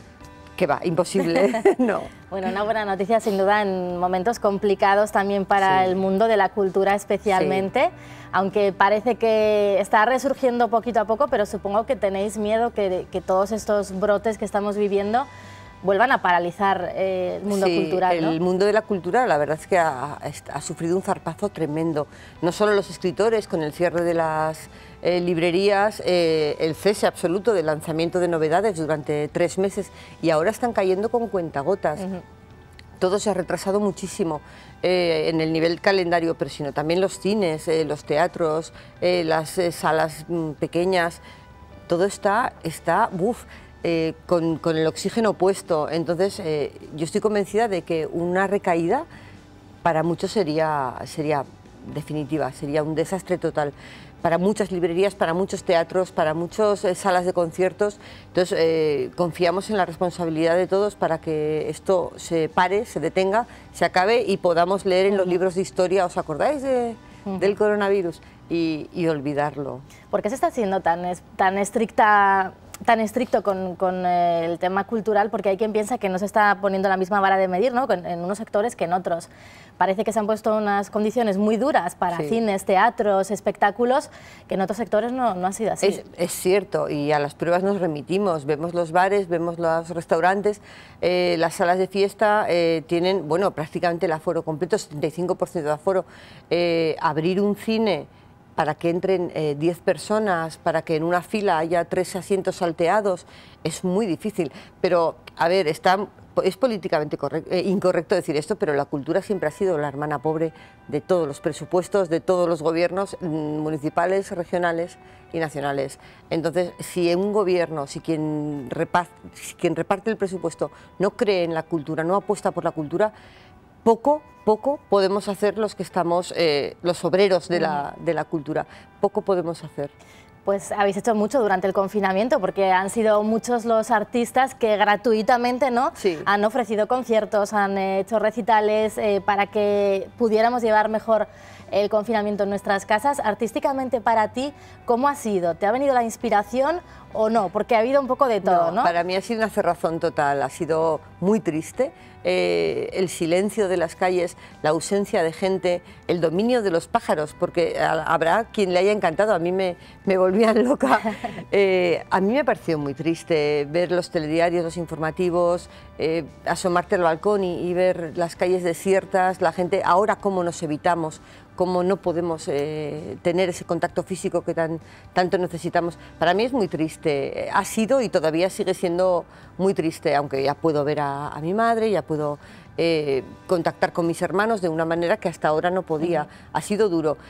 que va, imposible, no. Bueno, una buena noticia sin duda en momentos complicados también para sí. el mundo de la cultura especialmente, sí. aunque parece que está resurgiendo poquito a poco, pero supongo que tenéis miedo que, que todos estos brotes que estamos viviendo vuelvan a paralizar eh, el mundo sí, cultural, ¿no? El mundo de la cultura, la verdad es que ha, ha sufrido un zarpazo tremendo. No solo los escritores, con el cierre de las eh, librerías, eh, el cese absoluto del lanzamiento de novedades durante tres meses, y ahora están cayendo con cuentagotas. Uh-huh. Todo se ha retrasado muchísimo eh, en el nivel calendario, pero sino también los cines, eh, los teatros, eh, las eh, salas mm, pequeñas, todo está, está, uf, Eh, con, con el oxígeno puesto. Entonces eh, yo estoy convencida de que una recaída para muchos sería, sería definitiva, sería un desastre total para muchas librerías, para muchos teatros, para muchas eh, salas de conciertos. Entonces eh, confiamos en la responsabilidad de todos para que esto se pare, se detenga, se acabe y podamos leer en los libros de historia, ¿os acordáis de, uh-huh. del coronavirus? Y, y olvidarlo. ¿Por qué se está siendo tan, tan estricta tan estricto con, con el tema cultural? Porque hay quien piensa que no se está poniendo la misma vara de medir, ¿no? en, en unos sectores que en otros. Parece que se han puesto unas condiciones muy duras para sí. cines, teatros, espectáculos, que en otros sectores no, no ha sido así. Es, es cierto, y a las pruebas nos remitimos, vemos los bares, vemos los restaurantes, eh, las salas de fiesta eh, tienen, bueno, prácticamente el aforo completo, setenta y cinco por ciento de aforo. Eh, abrir un cine para que entren eh, diez personas, para que en una fila haya tres asientos salteados, es muy difícil. Pero, a ver, está, es políticamente correcto, eh, incorrecto decir esto, pero la cultura siempre ha sido la hermana pobre de todos los presupuestos, de todos los gobiernos mm, municipales, regionales y nacionales. Entonces, si un gobierno, si quien reparte, si quien reparte el presupuesto no cree en la cultura, no apuesta por la cultura, poco, poco podemos hacer los que estamos, eh, los obreros de la, de la cultura, poco podemos hacer. Pues habéis hecho mucho durante el confinamiento, porque han sido muchos los artistas que gratuitamente, ¿no? Sí. han ofrecido conciertos, han hecho recitales eh, para que pudiéramos llevar mejor el confinamiento en nuestras casas. Artísticamente para ti, ¿cómo ha sido? ¿Te ha venido la inspiración o no? Porque ha habido un poco de todo, ¿no? ¿no? Para mí ha sido una cerrazón total, ha sido muy triste. Eh, el silencio de las calles, la ausencia de gente, el dominio de los pájaros, porque habrá quien le haya encantado, a mí me, me volvían loca. Eh, a mí me pareció muy triste ver los telediarios, los informativos, eh, asomarte al balcón y, y ver las calles desiertas, la gente, ahora cómo nos evitamos, cómo no podemos eh, tener ese contacto físico que tan, tanto necesitamos. Para mí es muy triste, ha sido y todavía sigue siendo muy triste, aunque ya puedo ver a, a mi madre, ya puedo eh, contactar con mis hermanos de una manera que hasta ahora no podía. Uh-huh. Ha sido duro.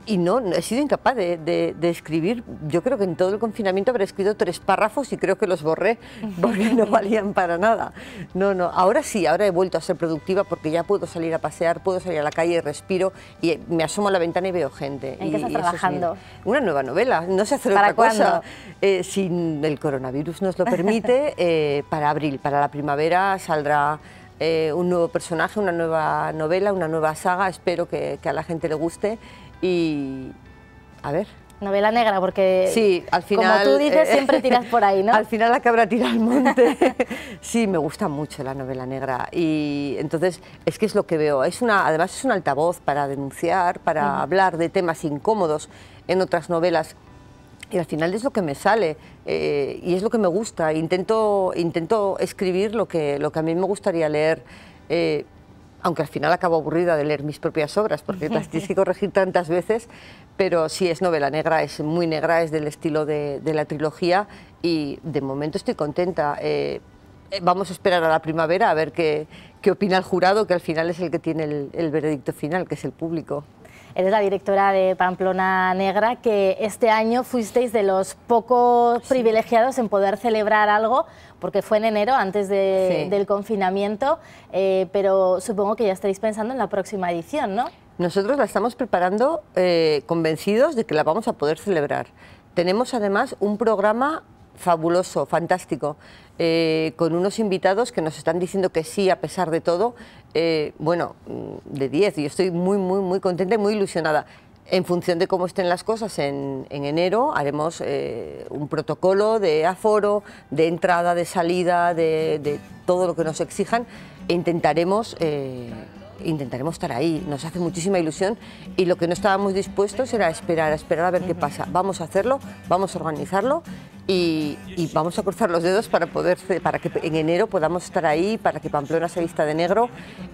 y no, no, he sido incapaz de, de, de escribir. Yo creo que en todo el confinamiento habré escrito tres párrafos y creo que los borré porque no valían para nada. No, no, ahora sí, ahora he vuelto a ser productiva porque ya puedo salir a pasear, puedo salir a la calle, respiro y me asomo a la ventana y veo gente. ¿En qué estás y, y trabajando? Es una nueva novela, no sé hacer ¿Para otra cosa. cuándo? Eh, si el coronavirus nos lo permite, eh, para abril, para la primavera saldrá eh, un nuevo personaje, una nueva novela, una nueva saga, espero que, que a la gente le guste. Y, a ver... Novela negra, porque sí, al final, como tú dices, eh, siempre tiras por ahí, ¿no? Al final la cabra tira al monte. Sí, me gusta mucho la novela negra y entonces es que es lo que veo. Es una, además es un altavoz para denunciar, para uh-huh. hablar de temas incómodos en otras novelas y al final es lo que me sale eh, y es lo que me gusta. Intento, intento escribir lo que, lo que a mí me gustaría leer. Eh, aunque al final acabo aburrida de leer mis propias obras, porque las tienes que corregir tantas veces, pero sí es novela negra, es muy negra, es del estilo de, de la trilogía y de momento estoy contenta. Eh, vamos a esperar a la primavera a ver qué, qué opina el jurado, que al final es el que tiene el, el veredicto final, que es el público. Eres la directora de Pamplona Negra, que este año fuisteis de los pocos sí. privilegiados en poder celebrar algo, porque fue en enero, antes de, sí. del confinamiento, eh, pero supongo que ya estaréis pensando en la próxima edición, ¿no? Nosotros la estamos preparando eh, convencidos de que la vamos a poder celebrar. Tenemos además un programa fabuloso, fantástico, eh, con unos invitados que nos están diciendo que sí a pesar de todo, eh, bueno, de diez, y yo estoy muy, muy, muy contenta y muy ilusionada. En función de cómo estén las cosas en, en enero, haremos eh, un protocolo de aforo, de entrada, de salida, de, de todo lo que nos exijan e intentaremos... Eh, intentaremos estar ahí, nos hace muchísima ilusión y lo que no estábamos dispuestos era esperar, a esperar a ver qué pasa. Vamos a hacerlo, vamos a organizarlo y, y vamos a cruzar los dedos para, poder, para que en enero podamos estar ahí, para que Pamplona se vista de negro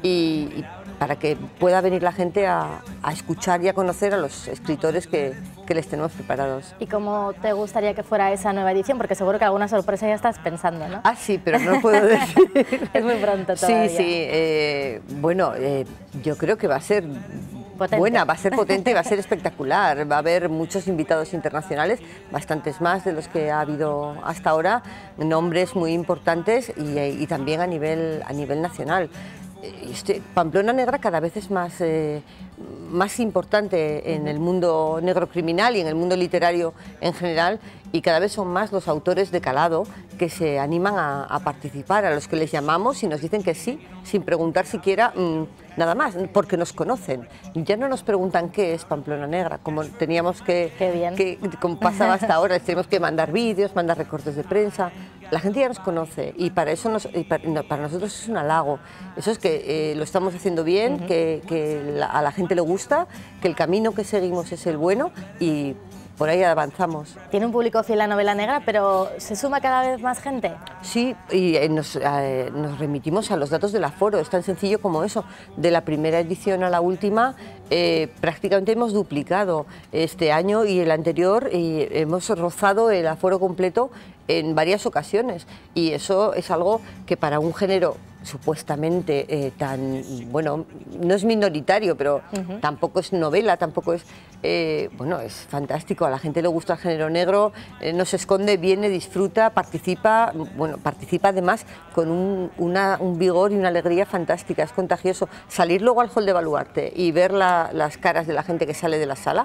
y, y para que pueda venir la gente a, a escuchar y a conocer a los escritores que, que les tenemos preparados. ¿Y cómo te gustaría que fuera esa nueva edición? Porque seguro que alguna sorpresa ya estás pensando, ¿no? Ah, sí, pero no lo puedo decir. Es muy pronto todavía. Sí, sí, eh, bueno, eh, yo creo que va a ser potente. buena, va a ser potente y va a ser espectacular. Va a haber muchos invitados internacionales, bastantes más de los que ha habido hasta ahora, nombres muy importantes y, y también a nivel, a nivel nacional. Este, Pamplona Negra cada vez es más, eh, más importante en el mundo negro criminal y en el mundo literario en general y cada vez son más los autores de calado que se animan a, a participar, a los que les llamamos y nos dicen que sí, sin preguntar siquiera mmm, nada más, porque nos conocen. Ya no nos preguntan qué es Pamplona Negra, como teníamos que, que como pasaba hasta ahora, les tenemos que mandar vídeos, mandar recortes de prensa. La gente ya nos conoce y para eso nos, y para, no, para nosotros es un halago. Eso es que eh, lo estamos haciendo bien, uh-huh. que, que la, a la gente le gusta, que el camino que seguimos es el bueno y por ahí avanzamos. Tiene un público fiel la novela negra, pero ¿se suma cada vez más gente? Sí, y eh, nos, eh, nos remitimos a los datos del aforo, es tan sencillo como eso. De la primera edición a la última, eh, prácticamente hemos duplicado este año y el anterior y hemos rozado el aforo completo en varias ocasiones y eso es algo que para un género supuestamente eh, tan, bueno, no es minoritario, pero uh-huh. tampoco es novela, tampoco es, eh, bueno, es fantástico, a la gente le gusta el género negro, eh, no se esconde, viene, disfruta, participa, bueno, participa además con un, una, un vigor y una alegría fantástica, es contagioso. Salir luego al hall de Baluarte y ver la, las caras de la gente que sale de la sala,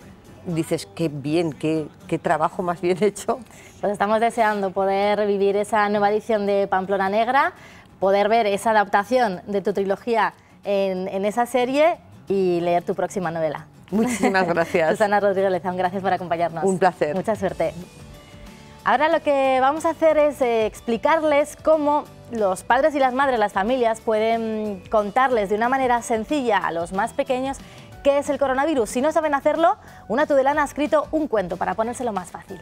dices, qué bien, qué, qué trabajo más bien hecho. Pues estamos deseando poder vivir esa nueva edición de Pamplona Negra, poder ver esa adaptación de tu trilogía en, en esa serie y leer tu próxima novela. Muchísimas gracias. Susana Rodríguez Lezón, gracias por acompañarnos. Un placer. Mucha suerte. Ahora lo que vamos a hacer es eh, explicarles cómo los padres y las madres, las familias, pueden contarles de una manera sencilla a los más pequeños qué es el coronavirus. Si no saben hacerlo, una tudelana ha escrito un cuento para ponérselo más fácil.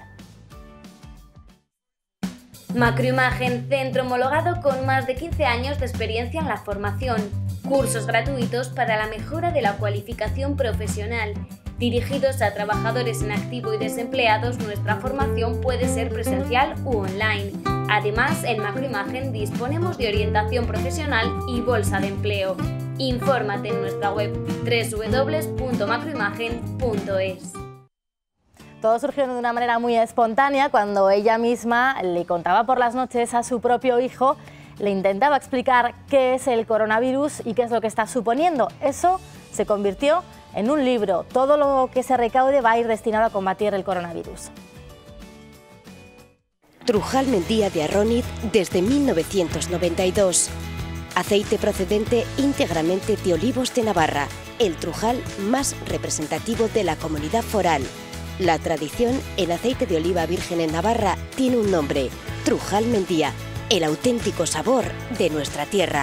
Macroimagen, centro homologado con más de quince años de experiencia en la formación. Cursos gratuitos para la mejora de la cualificación profesional. Dirigidos a trabajadores en activo y desempleados, nuestra formación puede ser presencial u online. Además, en Macroimagen disponemos de orientación profesional y bolsa de empleo. Infórmate en nuestra web doble u doble u doble u punto macroimagen punto es. Todo surgió de una manera muy espontánea cuando ella misma le contaba por las noches a su propio hijo, le intentaba explicar qué es el coronavirus y qué es lo que está suponiendo. Eso se convirtió en un libro. Todo lo que se recaude va a ir destinado a combatir el coronavirus. Trujal Mendía de Arroniz desde mil novecientos noventa y dos. Aceite procedente íntegramente de olivos de Navarra, el Trujal más representativo de la comunidad foral. La tradición, el aceite de oliva virgen en Navarra, tiene un nombre: Trujal Mendía, el auténtico sabor de nuestra tierra.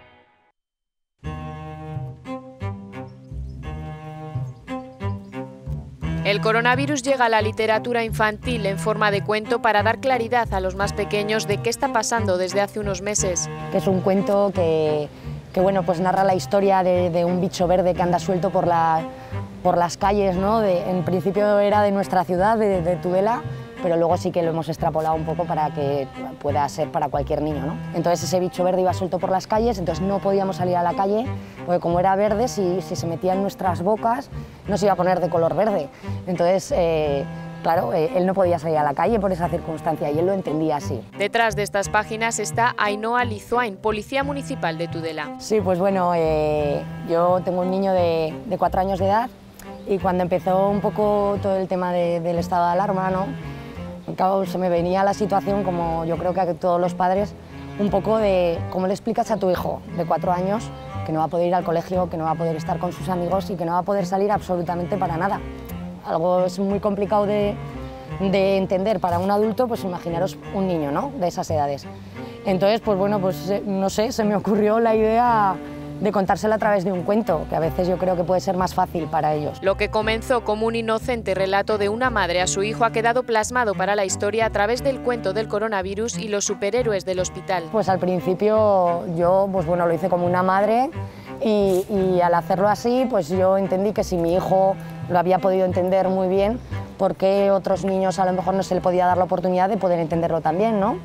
El coronavirus llega a la literatura infantil en forma de cuento para dar claridad a los más pequeños de qué está pasando desde hace unos meses. Que es un cuento que, que bueno, pues narra la historia de, de un bicho verde que anda suelto por, la, por las calles, ¿no? De, en principio era de nuestra ciudad, de, de Tudela, pero luego sí que lo hemos extrapolado un poco para que pueda ser para cualquier niño, ¿no? Entonces ese bicho verde iba suelto por las calles, entonces no podíamos salir a la calle, porque como era verde, si, si se metía en nuestras bocas, nos iba a poner de color verde. Entonces, eh, claro, eh, él no podía salir a la calle por esa circunstancia y él lo entendía así. Detrás de estas páginas está Ainhoa Lizoain, policía municipal de Tudela. Sí, pues bueno, eh, yo tengo un niño de, de cuatro años de edad y cuando empezó un poco todo el tema de, del estado de alarma, ¿no? Claro, se me venía la situación, como yo creo que a todos los padres, un poco de cómo le explicas a tu hijo de cuatro años que no va a poder ir al colegio, que no va a poder estar con sus amigos y que no va a poder salir absolutamente para nada. Algo es muy complicado de, de entender para un adulto, pues imaginaros un niño, ¿no?, de esas edades. Entonces, pues bueno, pues no sé, se me ocurrió la idea de contársela a través de un cuento, que a veces yo creo que puede ser más fácil para ellos. Lo que comenzó como un inocente relato de una madre a su hijo ha quedado plasmado para la historia a través del cuento del coronavirus y los superhéroes del hospital. Pues al principio yo, pues bueno, lo hice como una madre y, y al hacerlo así, pues yo entendí que si mi hijo lo había podido entender muy bien, ¿por qué otros niños a lo mejor no se le podía dar la oportunidad de poder entenderlo también, ¿no?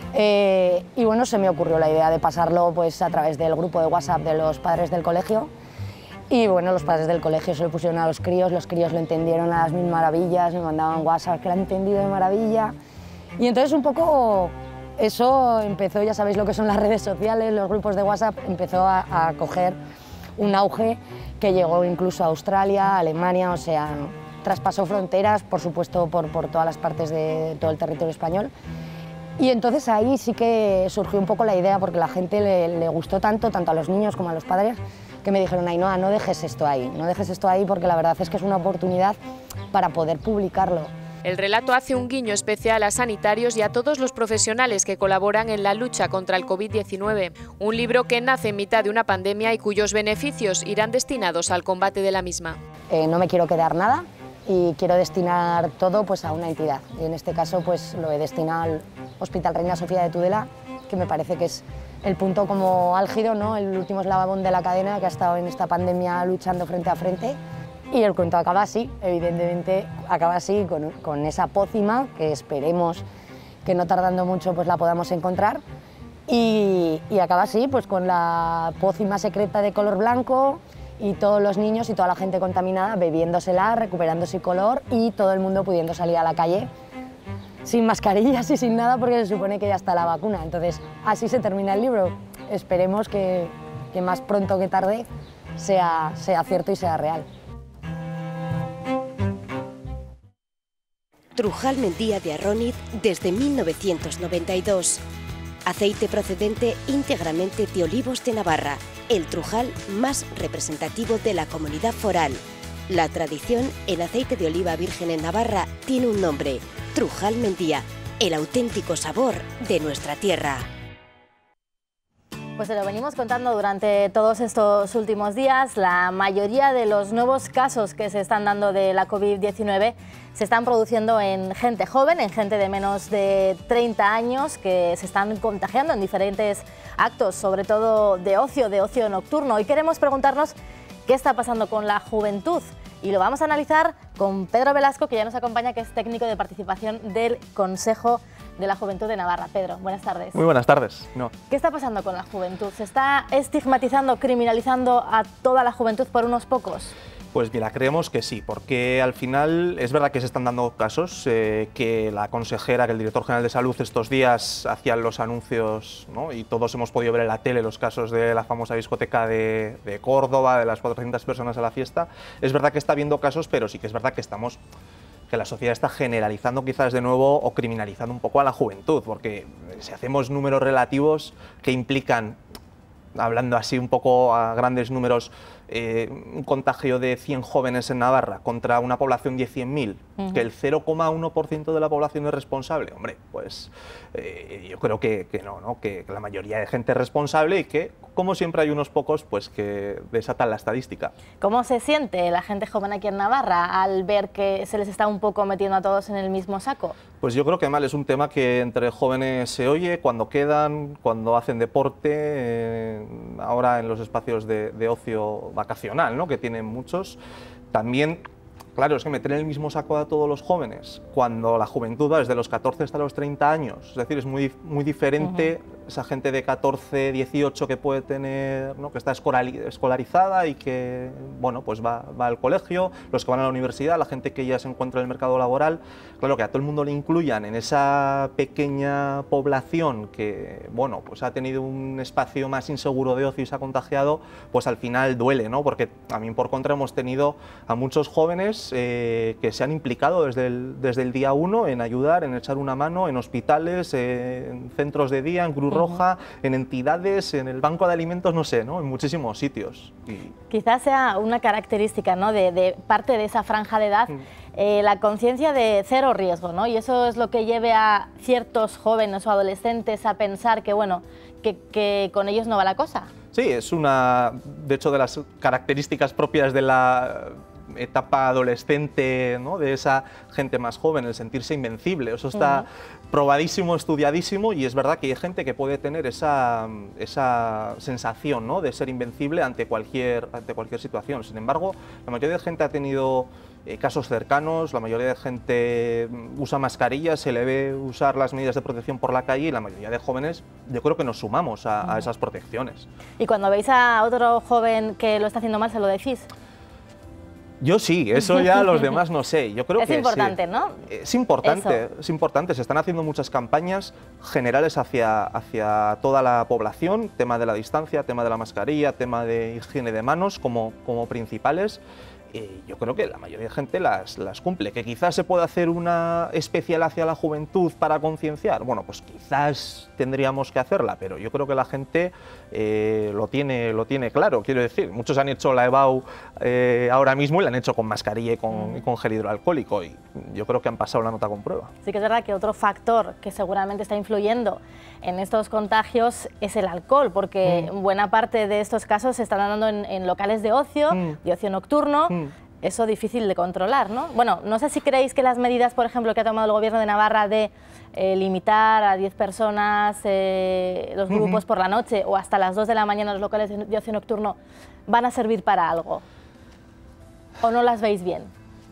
Eh, y bueno, se me ocurrió la idea de pasarlo pues, a través del grupo de WhatsApp de los padres del colegio y bueno, los padres del colegio se lo pusieron a los críos, los críos lo entendieron a las mil maravillas, me mandaban WhatsApp que lo han entendido de maravilla y entonces un poco eso empezó, ya sabéis lo que son las redes sociales, los grupos de WhatsApp, empezó a, a coger un auge que llegó incluso a Australia, a Alemania, o sea, traspasó fronteras, por supuesto por, por todas las partes de todo el territorio español. Y entonces ahí sí que surgió un poco la idea, porque la gente le, le gustó tanto, tanto a los niños como a los padres, que me dijeron, Ainhoa, no dejes esto ahí, no dejes esto ahí porque la verdad es que es una oportunidad para poder publicarlo. El relato hace un guiño especial a sanitarios y a todos los profesionales que colaboran en la lucha contra el COVID diecinueve. Un libro que nace en mitad de una pandemia y cuyos beneficios irán destinados al combate de la misma. Eh, no me quiero quedar nada y quiero destinar todo pues, a una entidad. Y en este caso pues, lo he destinado al Hospital Reina Sofía de Tudela, que me parece que es el punto como álgido, ¿no? El último eslabón de la cadena que ha estado en esta pandemia luchando frente a frente. Y el cuento acaba así, evidentemente acaba así, con, con esa pócima, que esperemos que no tardando mucho pues, la podamos encontrar. Y, y acaba así, pues con la pócima secreta de color blanco y todos los niños y toda la gente contaminada bebiéndosela, recuperando su color y todo el mundo pudiendo salir a la calle sin mascarillas y sin nada porque se supone que ya está la vacuna. Entonces, así se termina el libro. Esperemos que, que más pronto que tarde sea, sea cierto y sea real. Trujal Mendía de Arroniz desde mil novecientos noventa y dos. Aceite procedente íntegramente de olivos de Navarra, el Trujal más representativo de la comunidad foral. La tradición, el aceite de oliva virgen en Navarra, tiene un nombre: Trujal Mendía, el auténtico sabor de nuestra tierra. Pues se lo venimos contando durante todos estos últimos días. La mayoría de los nuevos casos que se están dando de la COVID diecinueve se están produciendo en gente joven, en gente de menos de treinta años, que se están contagiando en diferentes actos, sobre todo de ocio, de ocio nocturno. Hoy queremos preguntarnos qué está pasando con la juventud y lo vamos a analizar con Pedro Velasco, que ya nos acompaña, que es técnico de participación del Consejo de la Juventud de Navarra. Pedro, buenas tardes. Muy buenas tardes. No. ¿Qué está pasando con la juventud? ¿Se está estigmatizando, criminalizando a toda la juventud por unos pocos? Pues mira, creemos que sí, porque al final es verdad que se están dando casos, eh, que la consejera, que el director general de salud estos días hacían los anuncios, ¿no? Y todos hemos podido ver en la tele los casos de la famosa discoteca de, de Córdoba, de las cuatrocientas personas a la fiesta. Es verdad que está habiendo casos, pero sí que es verdad que estamos... que la sociedad está generalizando quizás de nuevo o criminalizando un poco a la juventud, porque si hacemos números relativos que implican, hablando así un poco a grandes números, eh, un contagio de cien jóvenes en Navarra contra una población de cien mil, uh-huh. que el cero coma uno por ciento de la población es responsable, hombre, pues eh, yo creo que, que no, ¿no? Que, que la mayoría de gente es responsable y que, como siempre, hay unos pocos pues que desatan la estadística. ¿Cómo se siente la gente joven aquí en Navarra al ver que se les está un poco metiendo a todos en el mismo saco? Pues yo creo que mal, es un tema que entre jóvenes se oye cuando quedan, cuando hacen deporte, eh, ahora en los espacios de, de ocio vacacional, ¿no? Que tienen muchos. También, claro, es que meter en el mismo saco a todos los jóvenes, cuando la juventud va desde los catorce hasta los treinta años, es decir, es muy, muy diferente uh-huh. esa gente de catorce, dieciocho que puede tener, ¿no? que está escolarizada y que, bueno, pues va, va al colegio, los que van a la universidad, la gente que ya se encuentra en el mercado laboral, claro, que a todo el mundo le incluyan en esa pequeña población que, bueno, pues ha tenido un espacio más inseguro de ocio y se ha contagiado, pues al final duele, ¿no? Porque también por contra hemos tenido a muchos jóvenes eh, que se han implicado desde el, desde el día uno en ayudar, en echar una mano en hospitales, eh, en centros de día, en Cruz Roja, uh-huh. en entidades, en el banco de alimentos, no sé, ¿no? En muchísimos sitios. Y... Quizás sea una característica, ¿no? de, de parte de esa franja de edad, uh-huh. eh, la conciencia de cero riesgo, ¿no? Y eso es lo que lleve a ciertos jóvenes o adolescentes a pensar que, bueno, que, que con ellos no va la cosa. Sí, es una, de hecho, de las características propias de la etapa adolescente, ¿no? De esa gente más joven, el sentirse invencible. Eso está uh-huh. probadísimo, estudiadísimo, y es verdad que hay gente que puede tener esa, esa sensación, ¿no? De ser invencible ante cualquier, ante cualquier situación. Sin embargo, la mayoría de gente ha tenido eh, casos cercanos, la mayoría de gente usa mascarillas, se le ve usar las medidas de protección por la calle, y la mayoría de jóvenes yo creo que nos sumamos a, uh-huh. a esas protecciones. ¿Y cuando veis a otro joven que lo está haciendo mal, se lo decís? Yo sí, eso ya los demás no sé. Yo creo es que importante, sí. ¿no? Es importante, Eso. es importante. Se están haciendo muchas campañas generales hacia, hacia toda la población, tema de la distancia, tema de la mascarilla, tema de higiene de manos como, como principales. Eh, yo creo que la mayoría de gente las, las cumple. ¿Que quizás se pueda hacer una especial hacia la juventud para concienciar? Bueno, pues quizás tendríamos que hacerla, pero yo creo que la gente eh, lo, tiene, lo tiene claro. Quiero decir, muchos han hecho la EBAU eh, ahora mismo y la han hecho con mascarilla y con, mm. y con gel hidroalcohólico, y yo creo que han pasado la nota con prueba. Sí que es verdad que otro factor que seguramente está influyendo en estos contagios es el alcohol, porque mm. buena parte de estos casos se están dando en, en locales de ocio, mm. de ocio nocturno. Mm. Eso difícil de controlar, ¿no? Bueno, no sé si creéis que las medidas, por ejemplo, que ha tomado el Gobierno de Navarra de eh, limitar a diez personas eh, los grupos uh-huh. por la noche o hasta las dos de la mañana los locales de ocio nocturno van a servir para algo. ¿O no las veis bien?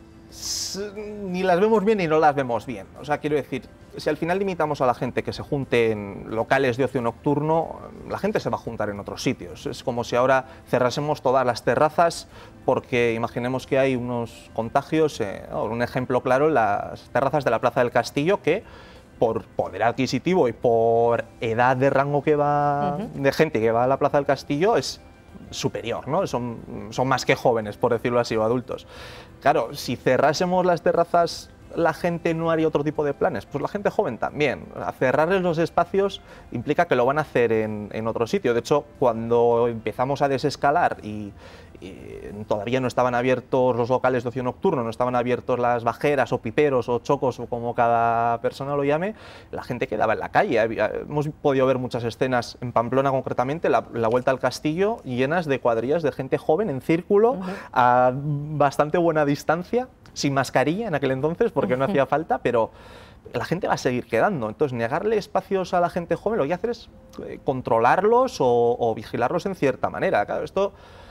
Ni las vemos bien ni no las vemos bien. O sea, quiero decir, si al final limitamos a la gente que se junte en locales de ocio nocturno, la gente se va a juntar en otros sitios. Es como si ahora cerrásemos todas las terrazas porque imaginemos que hay unos contagios, eh, un ejemplo claro, las terrazas de la Plaza del Castillo, que por poder adquisitivo y por edad de rango que va, uh-huh. de gente que va a la Plaza del Castillo es superior, ¿no? Son, son más que jóvenes, por decirlo así, o adultos. Claro, si cerrásemos las terrazas, la gente no haría otro tipo de planes, pues la gente joven también. Cerrarles los espacios implica que lo van a hacer en, en otro sitio. De hecho, cuando empezamos a desescalar y, y todavía no estaban abiertos los locales de ocio nocturno, no estaban abiertos las bajeras o piperos o chocos o como cada persona lo llame, la gente quedaba en la calle. Hemos podido ver muchas escenas en Pamplona concretamente, la, la vuelta al castillo, llenas de cuadrillas de gente joven en círculo, uh-huh. a bastante buena distancia, sin mascarilla en aquel entonces porque no hacía falta, pero la gente va a seguir quedando. Entonces, negarle espacios a la gente joven, lo que hay que hacer es controlarlos o, o vigilarlos en cierta manera. Claro, esto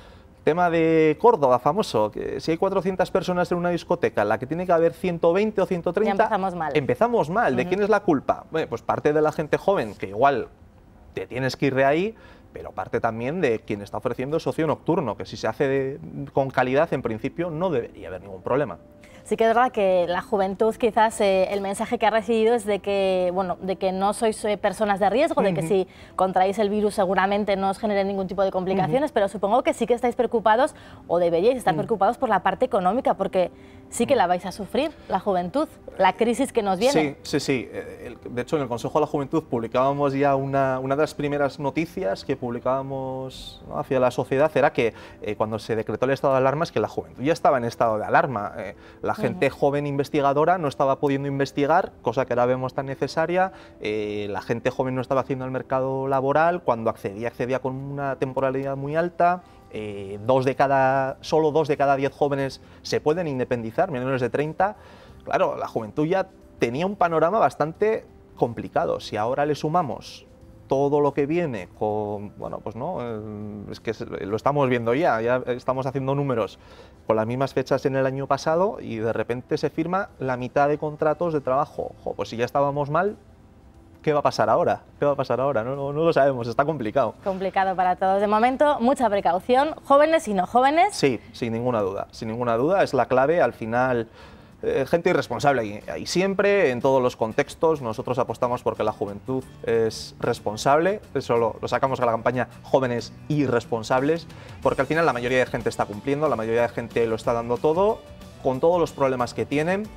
tema de Córdoba famoso, que si hay cuatrocientas personas en una discoteca, en la que tiene que haber ciento veinte o ciento treinta, ya empezamos mal. Empezamos mal. ¿De uh-huh. quién es la culpa? Bueno, pues parte de la gente joven, que igual te tienes que ir de ahí, pero parte también de quien está ofreciendo ese ocio nocturno, que si se hace de, con calidad, en principio no debería haber ningún problema. Sí que es verdad que la juventud quizás eh, el mensaje que ha recibido es de que, bueno, de que no sois eh, personas de riesgo, uh-huh. de que si contraéis el virus seguramente no os genere ningún tipo de complicaciones, uh-huh. pero supongo que sí que estáis preocupados o deberíais estar uh-huh. preocupados por la parte económica, porque sí que la vais a sufrir, la juventud, la crisis que nos viene. Sí, sí, sí. De hecho, en el Consejo de la Juventud publicábamos ya una, una de las primeras noticias que publicábamos, ¿no?, hacia la sociedad, era que eh, cuando se decretó el estado de alarma es que la juventud ya estaba en estado de alarma. Eh, la gente uh-huh. joven investigadora no estaba pudiendo investigar, cosa que ahora vemos tan necesaria. Eh, la gente joven no estaba haciendo el mercado laboral, cuando accedía, accedía con una temporalidad muy alta. Eh, dos de cada, solo dos de cada diez jóvenes se pueden independizar, menores de treinta. Claro, la juventud ya tenía un panorama bastante complicado. Si ahora le sumamos todo lo que viene con, bueno, pues no, eh, es que lo estamos viendo ya, ya estamos haciendo números con las mismas fechas en el año pasado y de repente se firma la mitad de contratos de trabajo. Ojo, pues si ya estábamos mal, ¿qué va a pasar ahora? ¿Qué va a pasar ahora? No, no, no lo sabemos, está complicado. Complicado para todos. De momento, mucha precaución, jóvenes y no jóvenes. Sí, sin ninguna duda, sin ninguna duda, es la clave. Al final, eh, gente irresponsable y, y siempre, en todos los contextos, nosotros apostamos porque la juventud es responsable. Eso lo, lo sacamos a la campaña Jóvenes Irresponsables, porque al final la mayoría de gente está cumpliendo, la mayoría de gente lo está dando todo, con todos los problemas que tienen,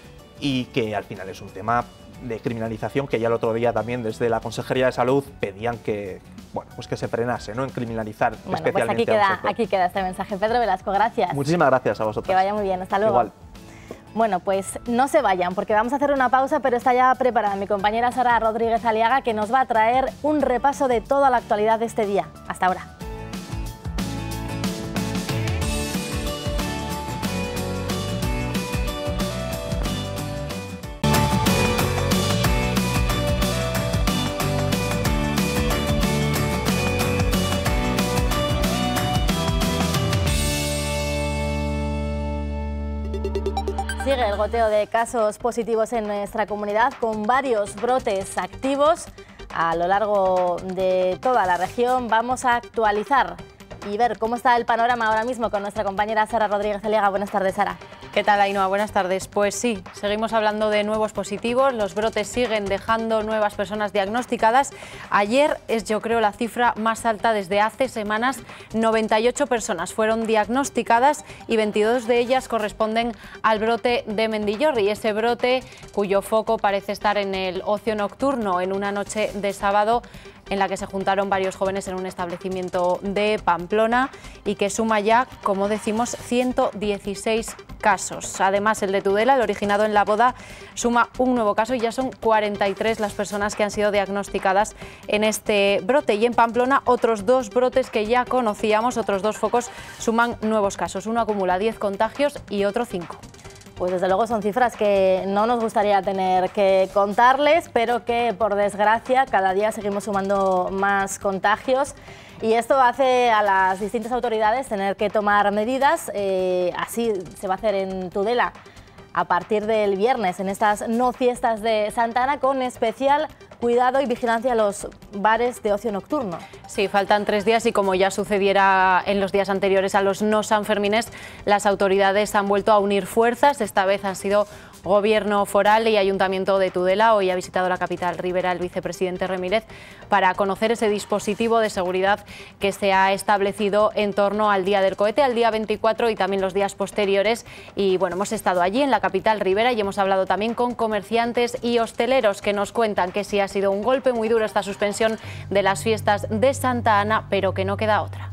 y que al final es un tema de criminalización que ya el otro día también desde la Consejería de Salud pedían que, bueno, pues que se frenase, ¿no?, en criminalizar bueno, especialmente pues aquí a un queda, sector. aquí queda este mensaje. Pedro Velasco, gracias. Muchísimas gracias a vosotros. Que vaya muy bien, hasta luego. Igual. Bueno, pues no se vayan porque vamos a hacer una pausa, pero está ya preparada mi compañera Sara Rodríguez Aliaga, que nos va a traer un repaso de toda la actualidad de este día. Hasta ahora. Sigue el goteo de casos positivos en nuestra comunidad, con varios brotes activos a lo largo de toda la región. Vamos a actualizar y ver cómo está el panorama ahora mismo con nuestra compañera Sara Rodríguez Aliaga. Buenas tardes, Sara. ¿Qué tal, Ainhoa? Buenas tardes. Pues sí, seguimos hablando de nuevos positivos, los brotes siguen dejando nuevas personas diagnosticadas. Ayer es, yo creo, la cifra más alta desde hace semanas. noventa y ocho personas fueron diagnosticadas y veintidós de ellas corresponden al brote de Mendillorri, ese brote cuyo foco parece estar en el ocio nocturno, en una noche de sábado en la que se juntaron varios jóvenes en un establecimiento de Pamplona y que suma ya, como decimos, ciento dieciséis casos. Además, el de Tudela, el originado en La Boda, suma un nuevo caso y ya son cuarenta y tres las personas que han sido diagnosticadas en este brote. Y en Pamplona, otros dos brotes que ya conocíamos, otros dos focos, suman nuevos casos. Uno acumula diez contagios y otro cinco. Pues desde luego son cifras que no nos gustaría tener que contarles, pero que por desgracia cada día seguimos sumando más contagios y esto hace a las distintas autoridades tener que tomar medidas. Eh, así se va a hacer en Tudela a partir del viernes, en estas no fiestas de Santa Ana, con especial cuidado y vigilancia a los bares de ocio nocturno. Sí, faltan tres días y como ya sucediera en los días anteriores a los no sanfermines, las autoridades han vuelto a unir fuerzas. Esta vez han sido Gobierno foral y Ayuntamiento de Tudela. Hoy ha visitado la capital Ribera el vicepresidente Remírez para conocer ese dispositivo de seguridad que se ha establecido en torno al día del cohete, al día veinticuatro y también los días posteriores. Y bueno, hemos estado allí en la capital Ribera y hemos hablado también con comerciantes y hosteleros que nos cuentan que sí ha sido un golpe muy duro esta suspensión de las fiestas de Santa Ana, pero que no queda otra.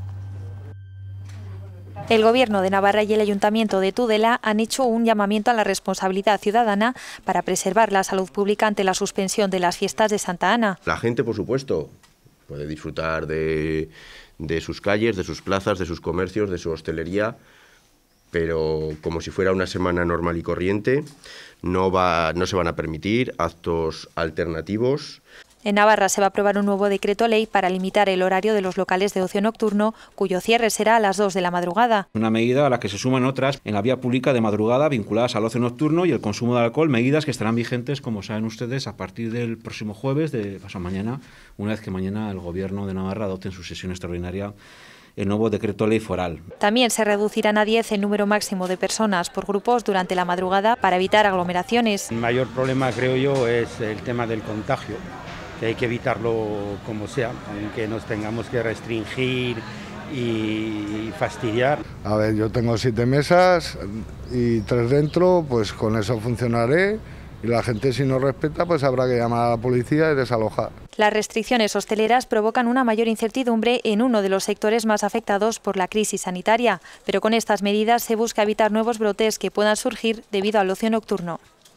El Gobierno de Navarra y el Ayuntamiento de Tudela han hecho un llamamiento a la responsabilidad ciudadana para preservar la salud pública ante la suspensión de las fiestas de Santa Ana. La gente, por supuesto, puede disfrutar de, de sus calles, de sus plazas, de sus comercios, de su hostelería, pero como si fuera una semana normal y corriente, no, va, no se van a permitir actos alternativos. En Navarra se va a aprobar un nuevo decreto ley para limitar el horario de los locales de ocio nocturno, cuyo cierre será a las dos de la madrugada. Una medida a la que se suman otras en la vía pública de madrugada vinculadas al ocio nocturno y el consumo de alcohol, medidas que estarán vigentes, como saben ustedes, a partir del próximo jueves, de pasado mañana, una vez que mañana el Gobierno de Navarra adopte en su sesión extraordinaria el nuevo decreto ley foral. También se reducirán a diez el número máximo de personas por grupos durante la madrugada para evitar aglomeraciones. El mayor problema, creo yo, es el tema del contagio, que hay que evitarlo como sea, aunque nos tengamos que restringir y fastidiar. A ver, yo tengo siete mesas y tres dentro, pues con eso funcionaré. Y la gente, si no respeta, pues habrá que llamar a la policía y desalojar. Las restricciones hosteleras provocan una mayor incertidumbre en uno de los sectores más afectados por la crisis sanitaria, pero con estas medidas se busca evitar nuevos brotes que puedan surgir debido al ocio nocturno.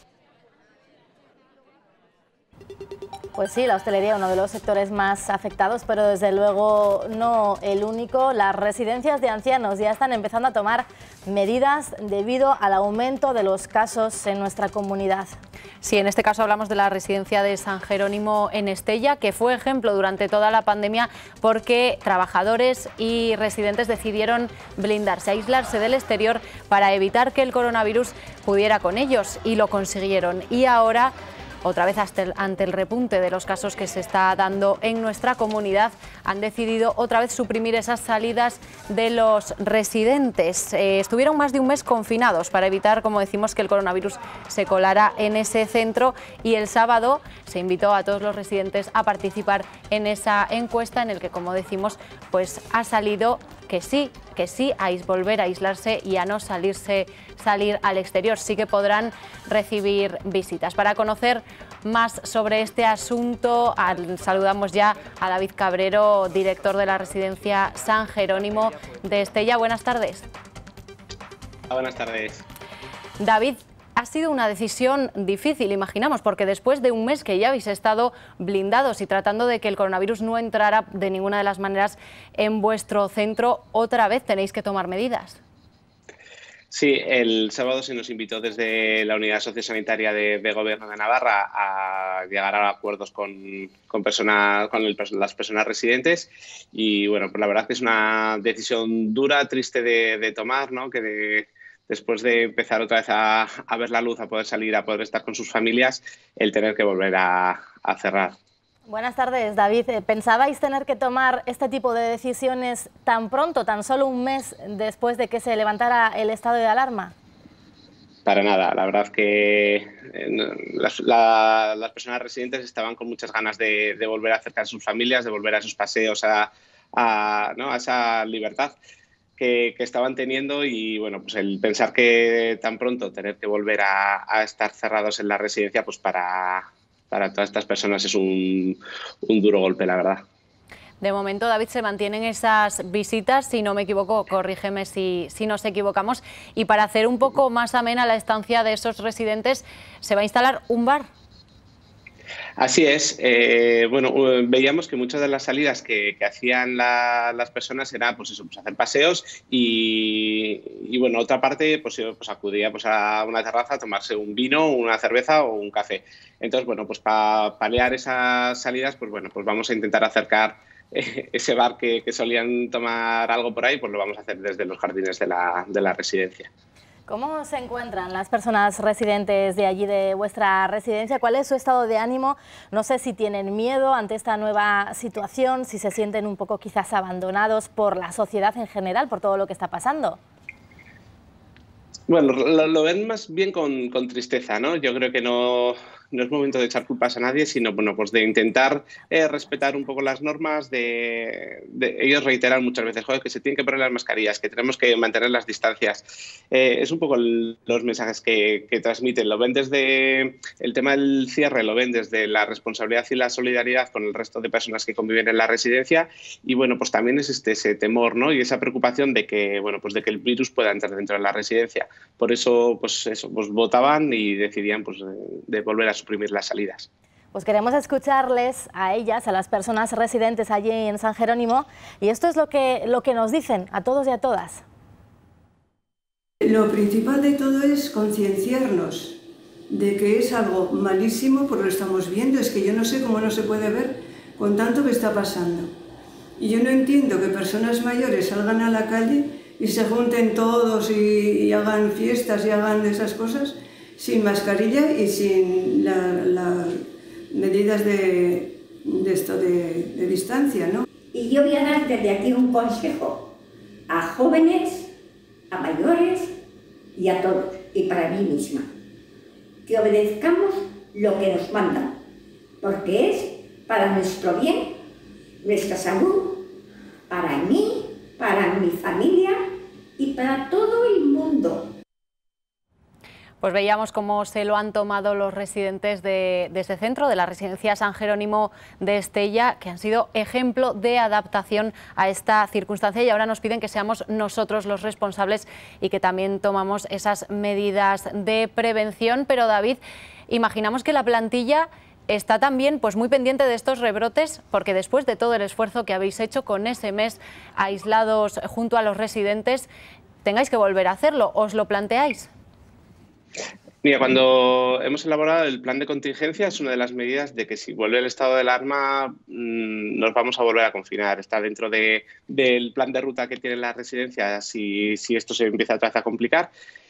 Pues sí, la hostelería, uno de los sectores más afectados, pero desde luego no el único. Las residencias de ancianos ya están empezando a tomar medidas debido al aumento de los casos en nuestra comunidad. Sí, en este caso hablamos de la residencia de San Jerónimo en Estella, que fue ejemplo durante toda la pandemia porque trabajadores y residentes decidieron blindarse, aislarse del exterior para evitar que el coronavirus pudiera con ellos, y lo consiguieron. Y ahora, otra vez ante el repunte de los casos que se está dando en nuestra comunidad, han decidido otra vez suprimir esas salidas de los residentes. Eh, estuvieron más de un mes confinados para evitar, como decimos, que el coronavirus se colara en ese centro, y el sábado se invitó a todos los residentes a participar en esa encuesta en el que, como decimos, pues ha salido que sí, que sí a volver a aislarse y a no salirse, salir al exterior. Sí que podrán recibir visitas. Para conocer más sobre este asunto, al, saludamos ya a David Cabrero, director de la residencia San Jerónimo de Estella. Buenas tardes. Buenas tardes. David, ha sido una decisión difícil, imaginamos, porque después de un mes que ya habéis estado blindados y tratando de que el coronavirus no entrara de ninguna de las maneras en vuestro centro, otra vez tenéis que tomar medidas. Sí, el sábado se nos invitó desde la Unidad Sociosanitaria de, de Gobierno de Navarra a llegar a acuerdos con, con, persona, con el, las personas residentes, y bueno, pues la verdad que es una decisión dura, triste de, de tomar, ¿no? Que de, después de empezar otra vez a, a ver la luz, a poder salir, a poder estar con sus familias, el tener que volver a, a cerrar. Buenas tardes, David. ¿Pensabais tener que tomar este tipo de decisiones tan pronto, tan solo un mes después de que se levantara el estado de alarma? Para nada. La verdad que eh, las, la, las personas residentes estaban con muchas ganas de, de volver a acercar a sus familias, de volver a sus paseos, a, a, ¿no? a esa libertad que, que estaban teniendo, y bueno, pues el pensar que tan pronto tener que volver a, a estar cerrados en la residencia, pues para... para todas estas personas es un, un duro golpe, la verdad. De momento, David, se mantienen esas visitas, si no me equivoco, corrígeme si, si nos equivocamos, y para hacer un poco más amena la estancia de esos residentes, ¿se va a instalar un bar? Así es. Eh, bueno, veíamos que muchas de las salidas que, que hacían la, las personas era pues eso, pues hacer paseos y, y bueno, otra parte pues, pues acudía pues a una terraza a tomarse un vino, una cerveza o un café. Entonces, bueno, pues para paliar esas salidas, pues bueno, pues vamos a intentar acercar eh, ese bar que, que solían tomar algo por ahí, pues lo vamos a hacer desde los jardines de la, de la residencia. ¿Cómo se encuentran las personas residentes de allí, de vuestra residencia? ¿Cuál es su estado de ánimo? No sé si tienen miedo ante esta nueva situación, si se sienten un poco quizás abandonados por la sociedad en general, por todo lo que está pasando. Bueno, lo, lo ven más bien con, con tristeza, ¿no? Yo creo que no, no es momento de echar culpas a nadie, sino bueno, pues de intentar eh, respetar un poco las normas. De, de ellos reiteran muchas veces, joder, que se tienen que poner las mascarillas, que tenemos que mantener las distancias. Eh, es un poco el, los mensajes que, que transmiten. Lo ven desde el tema del cierre, lo ven desde la responsabilidad y la solidaridad con el resto de personas que conviven en la residencia, y bueno, pues también es este, ese temor, ¿no? Y esa preocupación de que, bueno, pues de que el virus pueda entrar dentro de la residencia. Por eso, pues eso, pues votaban y decidían pues, de volver a suprimir las salidas. Pues queremos escucharles a ellas, a las personas residentes allí en San Jerónimo, y esto es lo que, lo que nos dicen a todos y a todas. Lo principal de todo es concienciarnos de que es algo malísimo, porque lo estamos viendo, es que yo no sé cómo no se puede ver con tanto que está pasando. Y yo no entiendo que personas mayores salgan a la calle y se junten todos y, y hagan fiestas y hagan esas cosas sin mascarilla y sin las la medidas de, de esto de, de distancia, ¿no? Y yo voy a dar desde aquí un consejo a jóvenes, a mayores y a todos, y para mí misma, que obedezcamos lo que nos mandan, porque es para nuestro bien, nuestra salud, para mí, para mi familia y para todo el mundo. Pues veíamos cómo se lo han tomado los residentes de, de este centro, de la residencia San Jerónimo de Estella, que han sido ejemplo de adaptación a esta circunstancia, y ahora nos piden que seamos nosotros los responsables y que también tomamos esas medidas de prevención. Pero David, imaginamos que la plantilla está también pues muy pendiente de estos rebrotes, porque después de todo el esfuerzo que habéis hecho con ese mes aislados junto a los residentes, tengáis que volver a hacerlo. ¿Os lo planteáis? Mira, cuando hemos elaborado el plan de contingencia es una de las medidas de que si vuelve el estado de alarma mmm, nos vamos a volver a confinar. Está dentro de, del plan de ruta que tienen las residencias si, si esto se empieza otra vez a complicar.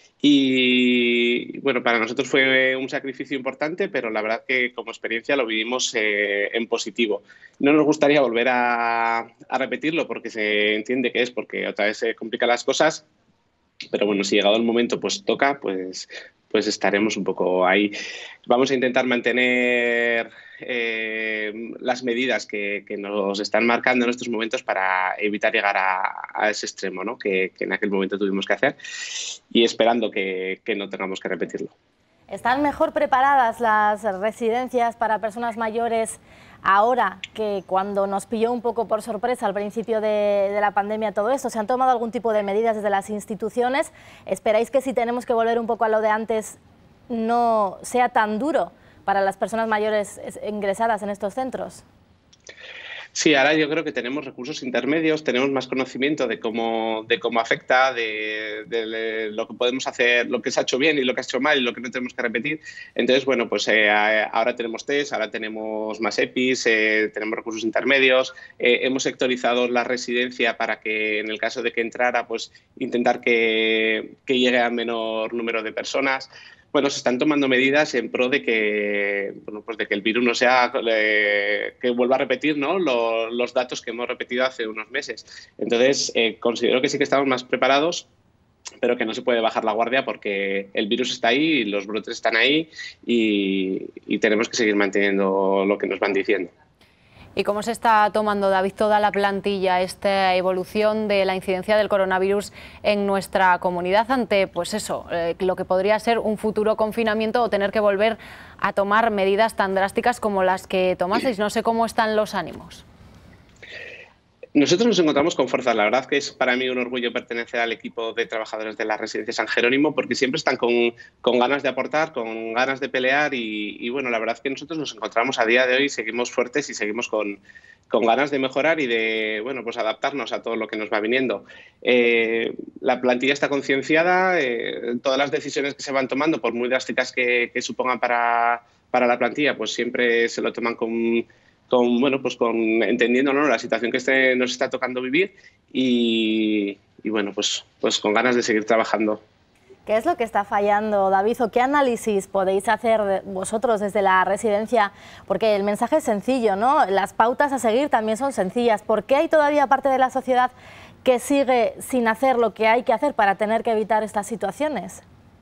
Y bueno, para nosotros fue un sacrificio importante, pero la verdad que como experiencia lo vivimos eh, en positivo. No nos gustaría volver a, a repetirlo porque se entiende que es porque otra vez se complican las cosas. Pero bueno, si llegado el momento pues toca, pues, pues estaremos un poco ahí. Vamos a intentar mantener eh, las medidas que, que nos están marcando en estos momentos para evitar llegar a, a ese extremo, ¿no? que, que en aquel momento tuvimos que hacer, y esperando que, que no tengamos que repetirlo. ¿Están mejor preparadas las residencias para personas mayores ahora que cuando nos pilló un poco por sorpresa al principio de, de la pandemia todo esto? ¿Se han tomado algún tipo de medidas desde las instituciones? ¿Esperáis que si tenemos que volver un poco a lo de antes no sea tan duro para las personas mayores ingresadas en estos centros? Sí, ahora yo creo que tenemos recursos intermedios, tenemos más conocimiento de cómo, de cómo afecta, de, de lo que podemos hacer, lo que se ha hecho bien y lo que ha hecho mal y lo que no tenemos que repetir. Entonces, bueno, pues eh, ahora tenemos test, ahora tenemos más E P I s, eh, tenemos recursos intermedios, eh, hemos sectorizado la residencia para que en el caso de que entrara, pues intentar que, que llegue a menor número de personas. Bueno, se están tomando medidas en pro de que, bueno, pues de que el virus no sea, eh, que vuelva a repetir, ¿no? Los, los datos que hemos repetido hace unos meses. Entonces, eh, considero que sí que estamos más preparados, pero que no se puede bajar la guardia porque el virus está ahí, los brotes están ahí y, y tenemos que seguir manteniendo lo que nos van diciendo. ¿Y cómo se está tomando, David, toda la plantilla esta evolución de la incidencia del coronavirus en nuestra comunidad ante, pues eso, eh, lo que podría ser un futuro confinamiento o tener que volver a tomar medidas tan drásticas como las que tomasteis? No sé cómo están los ánimos. Nosotros nos encontramos con fuerza. La verdad que es para mí un orgullo pertenecer al equipo de trabajadores de la residencia San Jerónimo porque siempre están con, con ganas de aportar, con ganas de pelear y, y bueno, la verdad que nosotros nos encontramos a día de hoy, seguimos fuertes y seguimos con, con ganas de mejorar y de bueno, pues adaptarnos a todo lo que nos va viniendo. Eh, la plantilla está concienciada, eh, todas las decisiones que se van tomando, por muy drásticas que, que supongan para, para la plantilla, pues siempre se lo toman con... Con, bueno, pues con entendiendo, ¿no?, la situación que este, nos está tocando vivir y, y bueno, pues, pues con ganas de seguir trabajando. ¿Qué es lo que está fallando, David? ¿O qué análisis podéis hacer vosotros desde la residencia? Porque el mensaje es sencillo, ¿no? Las pautas a seguir también son sencillas. ¿Por qué hay todavía parte de la sociedad que sigue sin hacer lo que hay que hacer para tener que evitar estas situaciones?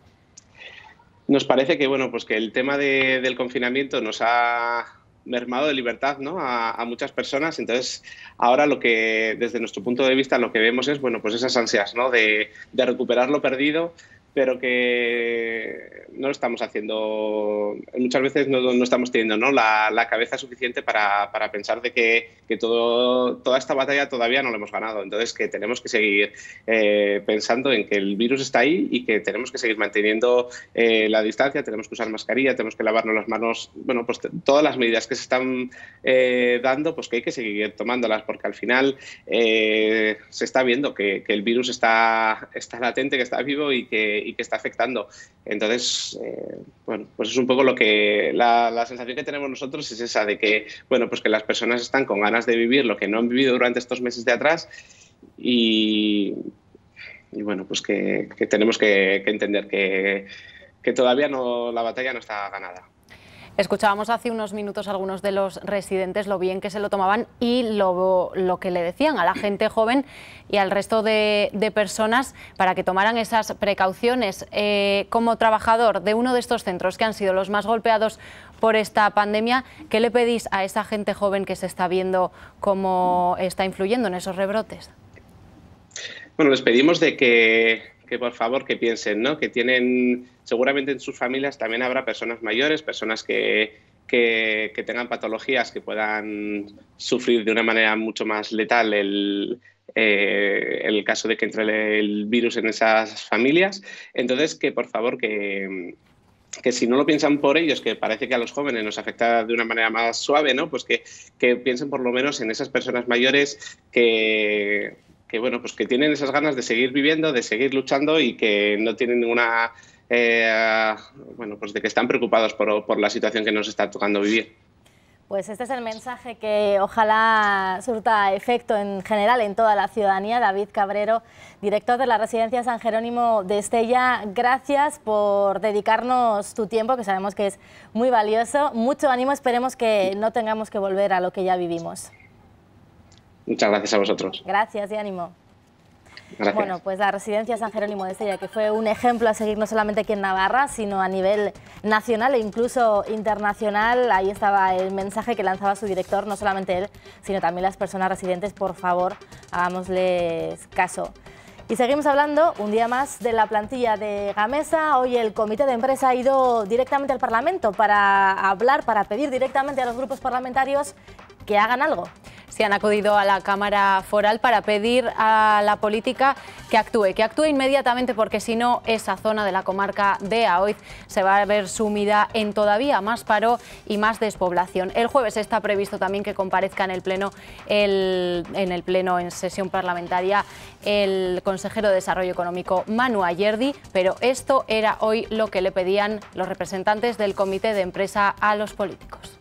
Nos parece que, bueno, pues que el tema de, del confinamiento nos ha mermado de libertad, ¿no?, a, a muchas personas. Entonces, ahora lo que, desde nuestro punto de vista, lo que vemos es, bueno, pues esas ansias, ¿no?, de, de recuperar lo perdido, pero que no lo estamos haciendo, muchas veces no, no estamos teniendo, ¿no?, la, la cabeza suficiente para, para pensar de que, que todo, toda esta batalla todavía no la hemos ganado. Entonces, que tenemos que seguir eh, pensando en que el virus está ahí y que tenemos que seguir manteniendo eh, la distancia, tenemos que usar mascarilla, tenemos que lavarnos las manos, bueno, pues todas las medidas que se están eh, dando, pues que hay que seguir tomándolas, porque al final eh, se está viendo que, que el virus está, está latente, que está vivo y que y que está afectando. Entonces, eh, bueno, pues es un poco lo que la, la sensación que tenemos nosotros es esa de que, bueno, pues que las personas están con ganas de vivir lo que no han vivido durante estos meses de atrás y, y bueno, pues que, que tenemos que, que entender que, que todavía no, la batalla no está ganada. Escuchábamos hace unos minutos a algunos de los residentes lo bien que se lo tomaban y lo, lo que le decían a la gente joven y al resto de, de personas para que tomaran esas precauciones. Eh, como trabajador de uno de estos centros que han sido los más golpeados por esta pandemia, ¿qué le pedís a esa gente joven que se está viendo cómo está influyendo en esos rebrotes? Bueno, les pedimos de que... que por favor que piensen, ¿no? Que tienen, seguramente en sus familias también habrá personas mayores, personas que, que, que tengan patologías que puedan sufrir de una manera mucho más letal el, eh, el caso de que entre el virus en esas familias. Entonces, que por favor que... que si no lo piensan por ellos, que parece que a los jóvenes nos afecta de una manera más suave, ¿no? Pues que, que piensen por lo menos en esas personas mayores que... que bueno, pues que tienen esas ganas de seguir viviendo, de seguir luchando y que no tienen ninguna, eh, bueno, pues de que están preocupados por, por la situación que nos está tocando vivir. Pues este es el mensaje que ojalá surta efecto en general en toda la ciudadanía. David Cabrero, director de la Residencia San Jerónimo de Estella, gracias por dedicarnos tu tiempo, que sabemos que es muy valioso. Mucho ánimo, esperemos que no tengamos que volver a lo que ya vivimos. Muchas gracias a vosotros. Gracias y ánimo. Gracias. Bueno, pues la Residencia San Jerónimo de Estella, que fue un ejemplo a seguir no solamente aquí en Navarra, sino a nivel nacional e incluso internacional. Ahí estaba el mensaje que lanzaba su director, no solamente él, sino también las personas residentes. Por favor, hagámosles caso. Y seguimos hablando un día más de la plantilla de Gamesa. Hoy el comité de empresa ha ido directamente al Parlamento para hablar, para pedir directamente a los grupos parlamentarios que hagan algo. Se han acudido a la Cámara Foral para pedir a la política que actúe, que actúe inmediatamente, porque si no, esa zona de la comarca de Aoiz se va a ver sumida en todavía más paro y más despoblación. El jueves está previsto también que comparezca en el pleno, el, en el pleno en sesión parlamentaria, el consejero de Desarrollo Económico Manu Ayerdi, pero esto era hoy lo que le pedían los representantes del comité de empresa a los políticos.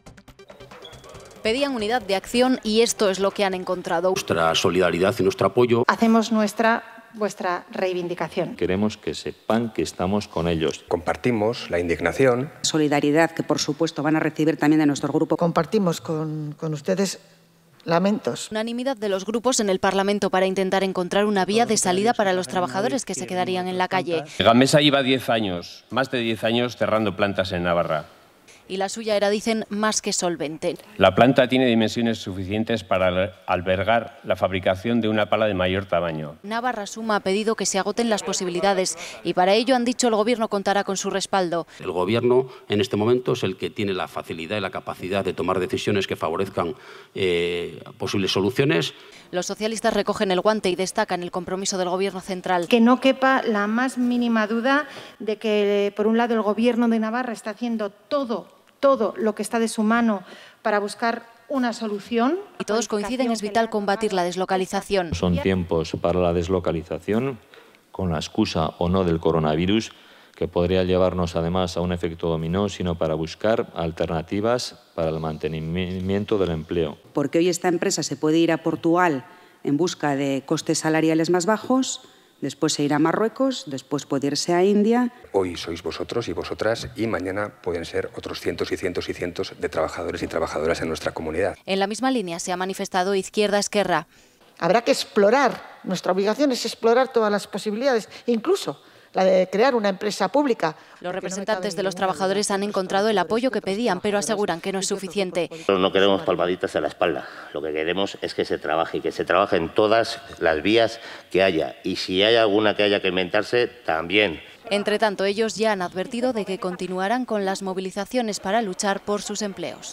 Pedían unidad de acción y esto es lo que han encontrado. Nuestra solidaridad y nuestro apoyo. Hacemos nuestra vuestra reivindicación. Queremos que sepan que estamos con ellos. Compartimos la indignación. Solidaridad que por supuesto van a recibir también de nuestro grupo. Compartimos con, con ustedes lamentos. Unanimidad de los grupos en el Parlamento para intentar encontrar una vía de salida para los trabajadores que se quedarían en la calle. Gamesa lleva diez años, más de diez años cerrando plantas en Navarra. Y la suya era, dicen, más que solvente. La planta tiene dimensiones suficientes para albergar la fabricación de una pala de mayor tamaño. Navarra Suma ha pedido que se agoten las posibilidades y para ello, han dicho, el Gobierno contará con su respaldo. El Gobierno en este momento es el que tiene la facilidad y la capacidad de tomar decisiones que favorezcan eh, posibles soluciones. Los socialistas recogen el guante y destacan el compromiso del Gobierno central. Que no quepa la más mínima duda de que, por un lado, el Gobierno de Navarra está haciendo todo todo lo que está de su mano para buscar una solución. Y todos coinciden, es vital combatir la deslocalización. Son tiempos para la deslocalización, con la excusa o no del coronavirus, que podría llevarnos además a un efecto dominó, sino para buscar alternativas para el mantenimiento del empleo. Porque hoy esta empresa se puede ir a Portugal en busca de costes salariales más bajos, después se irá a Marruecos, después puede irse a India. Hoy sois vosotros y vosotras y mañana pueden ser otros cientos y cientos y cientos de trabajadores y trabajadoras en nuestra comunidad. En la misma línea se ha manifestado Izquierda Esquerra. Habrá que explorar, nuestra obligación es explorar todas las posibilidades, incluso la de crear una empresa pública. Los representantes de los trabajadores han encontrado el apoyo que pedían, pero aseguran que no es suficiente. No queremos palmaditas en la espalda, lo que queremos es que se trabaje y que se trabaje en todas las vías que haya. Y si hay alguna que haya que inventarse, también. Entre tanto, ellos ya han advertido de que continuarán con las movilizaciones para luchar por sus empleos.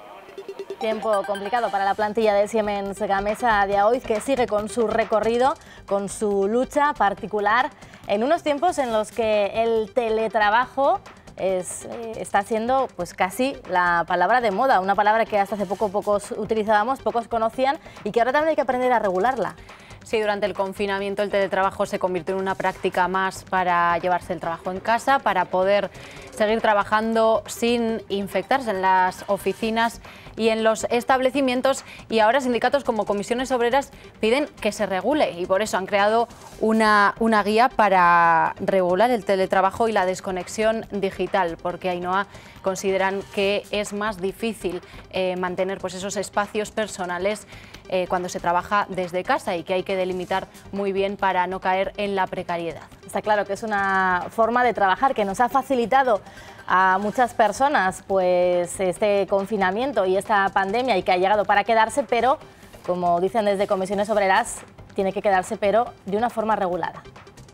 Tiempo complicado para la plantilla de Siemens Gamesa de Aoiz, que sigue con su recorrido, con su lucha particular, en unos tiempos en los que el teletrabajo es, eh, está siendo pues casi la palabra de moda, una palabra que hasta hace poco pocos utilizábamos, pocos conocían y que ahora también hay que aprender a regularla. Sí, durante el confinamiento el teletrabajo se convirtió en una práctica más para llevarse el trabajo en casa, para poder seguir trabajando sin infectarse en las oficinas y en los establecimientos, y ahora sindicatos como Comisiones Obreras piden que se regule y por eso han creado una, una guía para regular el teletrabajo y la desconexión digital, porque Ainhoa consideran que es más difícil eh, mantener pues, esos espacios personales eh, cuando se trabaja desde casa y que hay que delimitar muy bien para no caer en la precariedad. Está claro que es una forma de trabajar que nos ha facilitado a muchas personas pues este confinamiento y esta pandemia y que ha llegado para quedarse, pero como dicen desde Comisiones Obreras, tiene que quedarse pero de una forma regulada.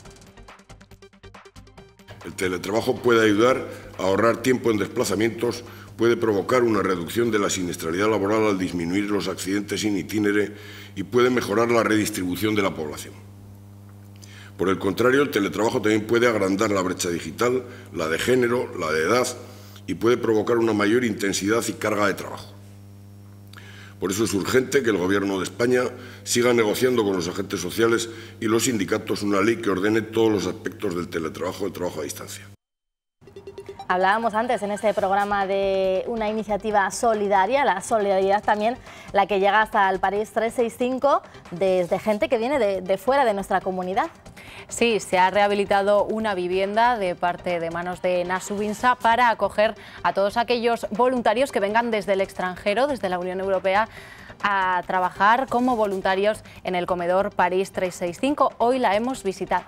El teletrabajo puede ayudar a ahorrar tiempo en desplazamientos, puede provocar una reducción de la siniestralidad laboral al disminuir los accidentes in itinere y puede mejorar la redistribución de la población. Por el contrario, el teletrabajo también puede agrandar la brecha digital, la de género, la de edad y puede provocar una mayor intensidad y carga de trabajo. Por eso es urgente que el Gobierno de España siga negociando con los agentes sociales y los sindicatos una ley que ordene todos los aspectos del teletrabajo y del trabajo a distancia. Hablábamos antes en este programa de una iniciativa solidaria, la solidaridad también, la que llega hasta el París trescientos sesenta y cinco desde gente que viene de, de fuera de nuestra comunidad. Sí, se ha rehabilitado una vivienda de parte de manos de Nasubinsa para acoger a todos aquellos voluntarios que vengan desde el extranjero, desde la Unión Europea, a trabajar como voluntarios en el comedor París trescientos sesenta y cinco. Hoy la hemos visitado.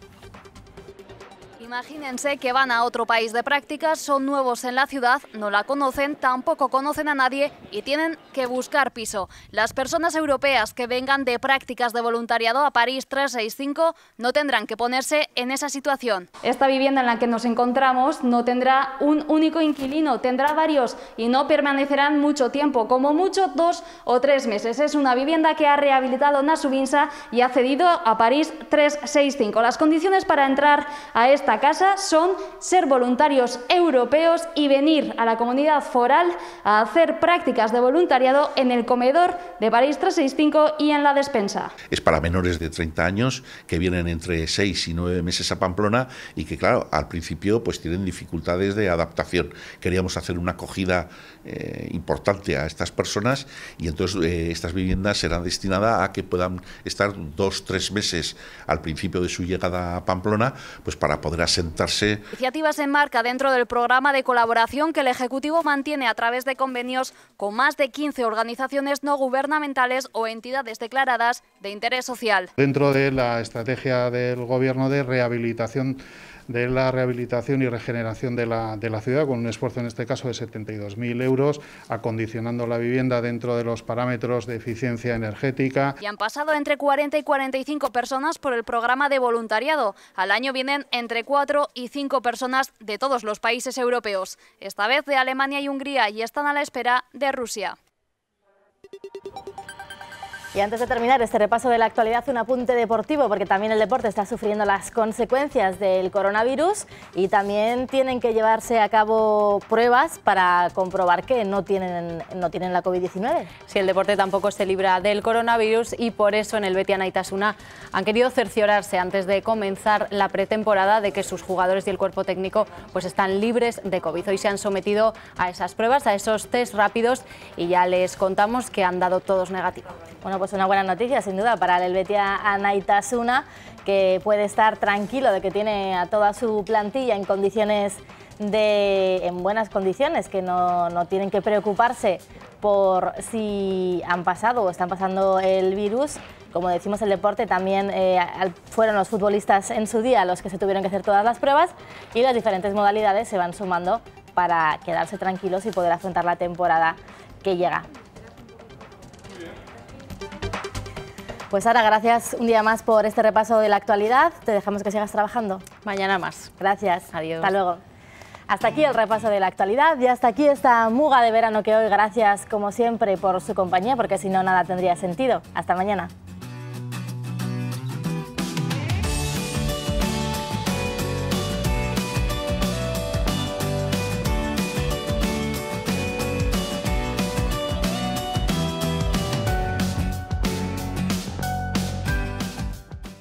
Imagínense que van a otro país de prácticas, son nuevos en la ciudad, no la conocen, tampoco conocen a nadie y tienen que buscar piso. Las personas europeas que vengan de prácticas de voluntariado a París trescientos sesenta y cinco no tendrán que ponerse en esa situación. Esta vivienda en la que nos encontramos no tendrá un único inquilino, tendrá varios y no permanecerán mucho tiempo, como mucho dos o tres meses. Es una vivienda que ha rehabilitado Nasubinsa y ha cedido a París trescientos sesenta y cinco. Las condiciones para entrar a esta casa son ser voluntarios europeos y venir a la comunidad foral a hacer prácticas de voluntariado en el comedor de París trescientos sesenta y cinco y en la despensa. Es para menores de treinta años que vienen entre seis y nueve meses a Pamplona y que, claro, al principio pues tienen dificultades de adaptación. Queríamos hacer una acogida eh, importante a estas personas y entonces eh, estas viviendas serán destinadas a que puedan estar dos, tres meses al principio de su llegada a Pamplona, pues para poder asentarse. La iniciativa se enmarca dentro del programa de colaboración que el Ejecutivo mantiene a través de convenios con más de quince organizaciones no gubernamentales o entidades declaradas de interés social. Dentro de la estrategia del Gobierno de rehabilitación de la rehabilitación y regeneración de la, de la ciudad, con un esfuerzo en este caso de setenta y dos mil euros, acondicionando la vivienda dentro de los parámetros de eficiencia energética. Y han pasado entre cuarenta y cuarenta y cinco personas por el programa de voluntariado. Al año vienen entre cuatro y cinco personas de todos los países europeos, esta vez de Alemania y Hungría, y están a la espera de Rusia. Y antes de terminar este repaso de la actualidad, un apunte deportivo, porque también el deporte está sufriendo las consecuencias del coronavirus y también tienen que llevarse a cabo pruebas para comprobar que no tienen, no tienen la COVID diecinueve. Sí, el deporte tampoco se libra del coronavirus y por eso en el Betia Naitasuna han querido cerciorarse antes de comenzar la pretemporada de que sus jugadores y el cuerpo técnico pues están libres de COVID. Hoy se han sometido a esas pruebas, a esos test rápidos y ya les contamos que han dado todos negativos. Bueno, pues una buena noticia sin duda para el Betia Naitasuna, que puede estar tranquilo de que tiene a toda su plantilla en condiciones de, en buenas condiciones, que no, no tienen que preocuparse por si han pasado o están pasando el virus. Como decimos, el deporte también eh, fueron los futbolistas en su día los que se tuvieron que hacer todas las pruebas y las diferentes modalidades se van sumando para quedarse tranquilos y poder afrontar la temporada que llega. Pues Sara, gracias un día más por este repaso de la actualidad. Te dejamos que sigas trabajando. Mañana más. Gracias. Adiós. Hasta luego. Hasta aquí el repaso de la actualidad y hasta aquí esta muga de verano que hoy. Gracias, como siempre, por su compañía, porque si no, nada tendría sentido. Hasta mañana.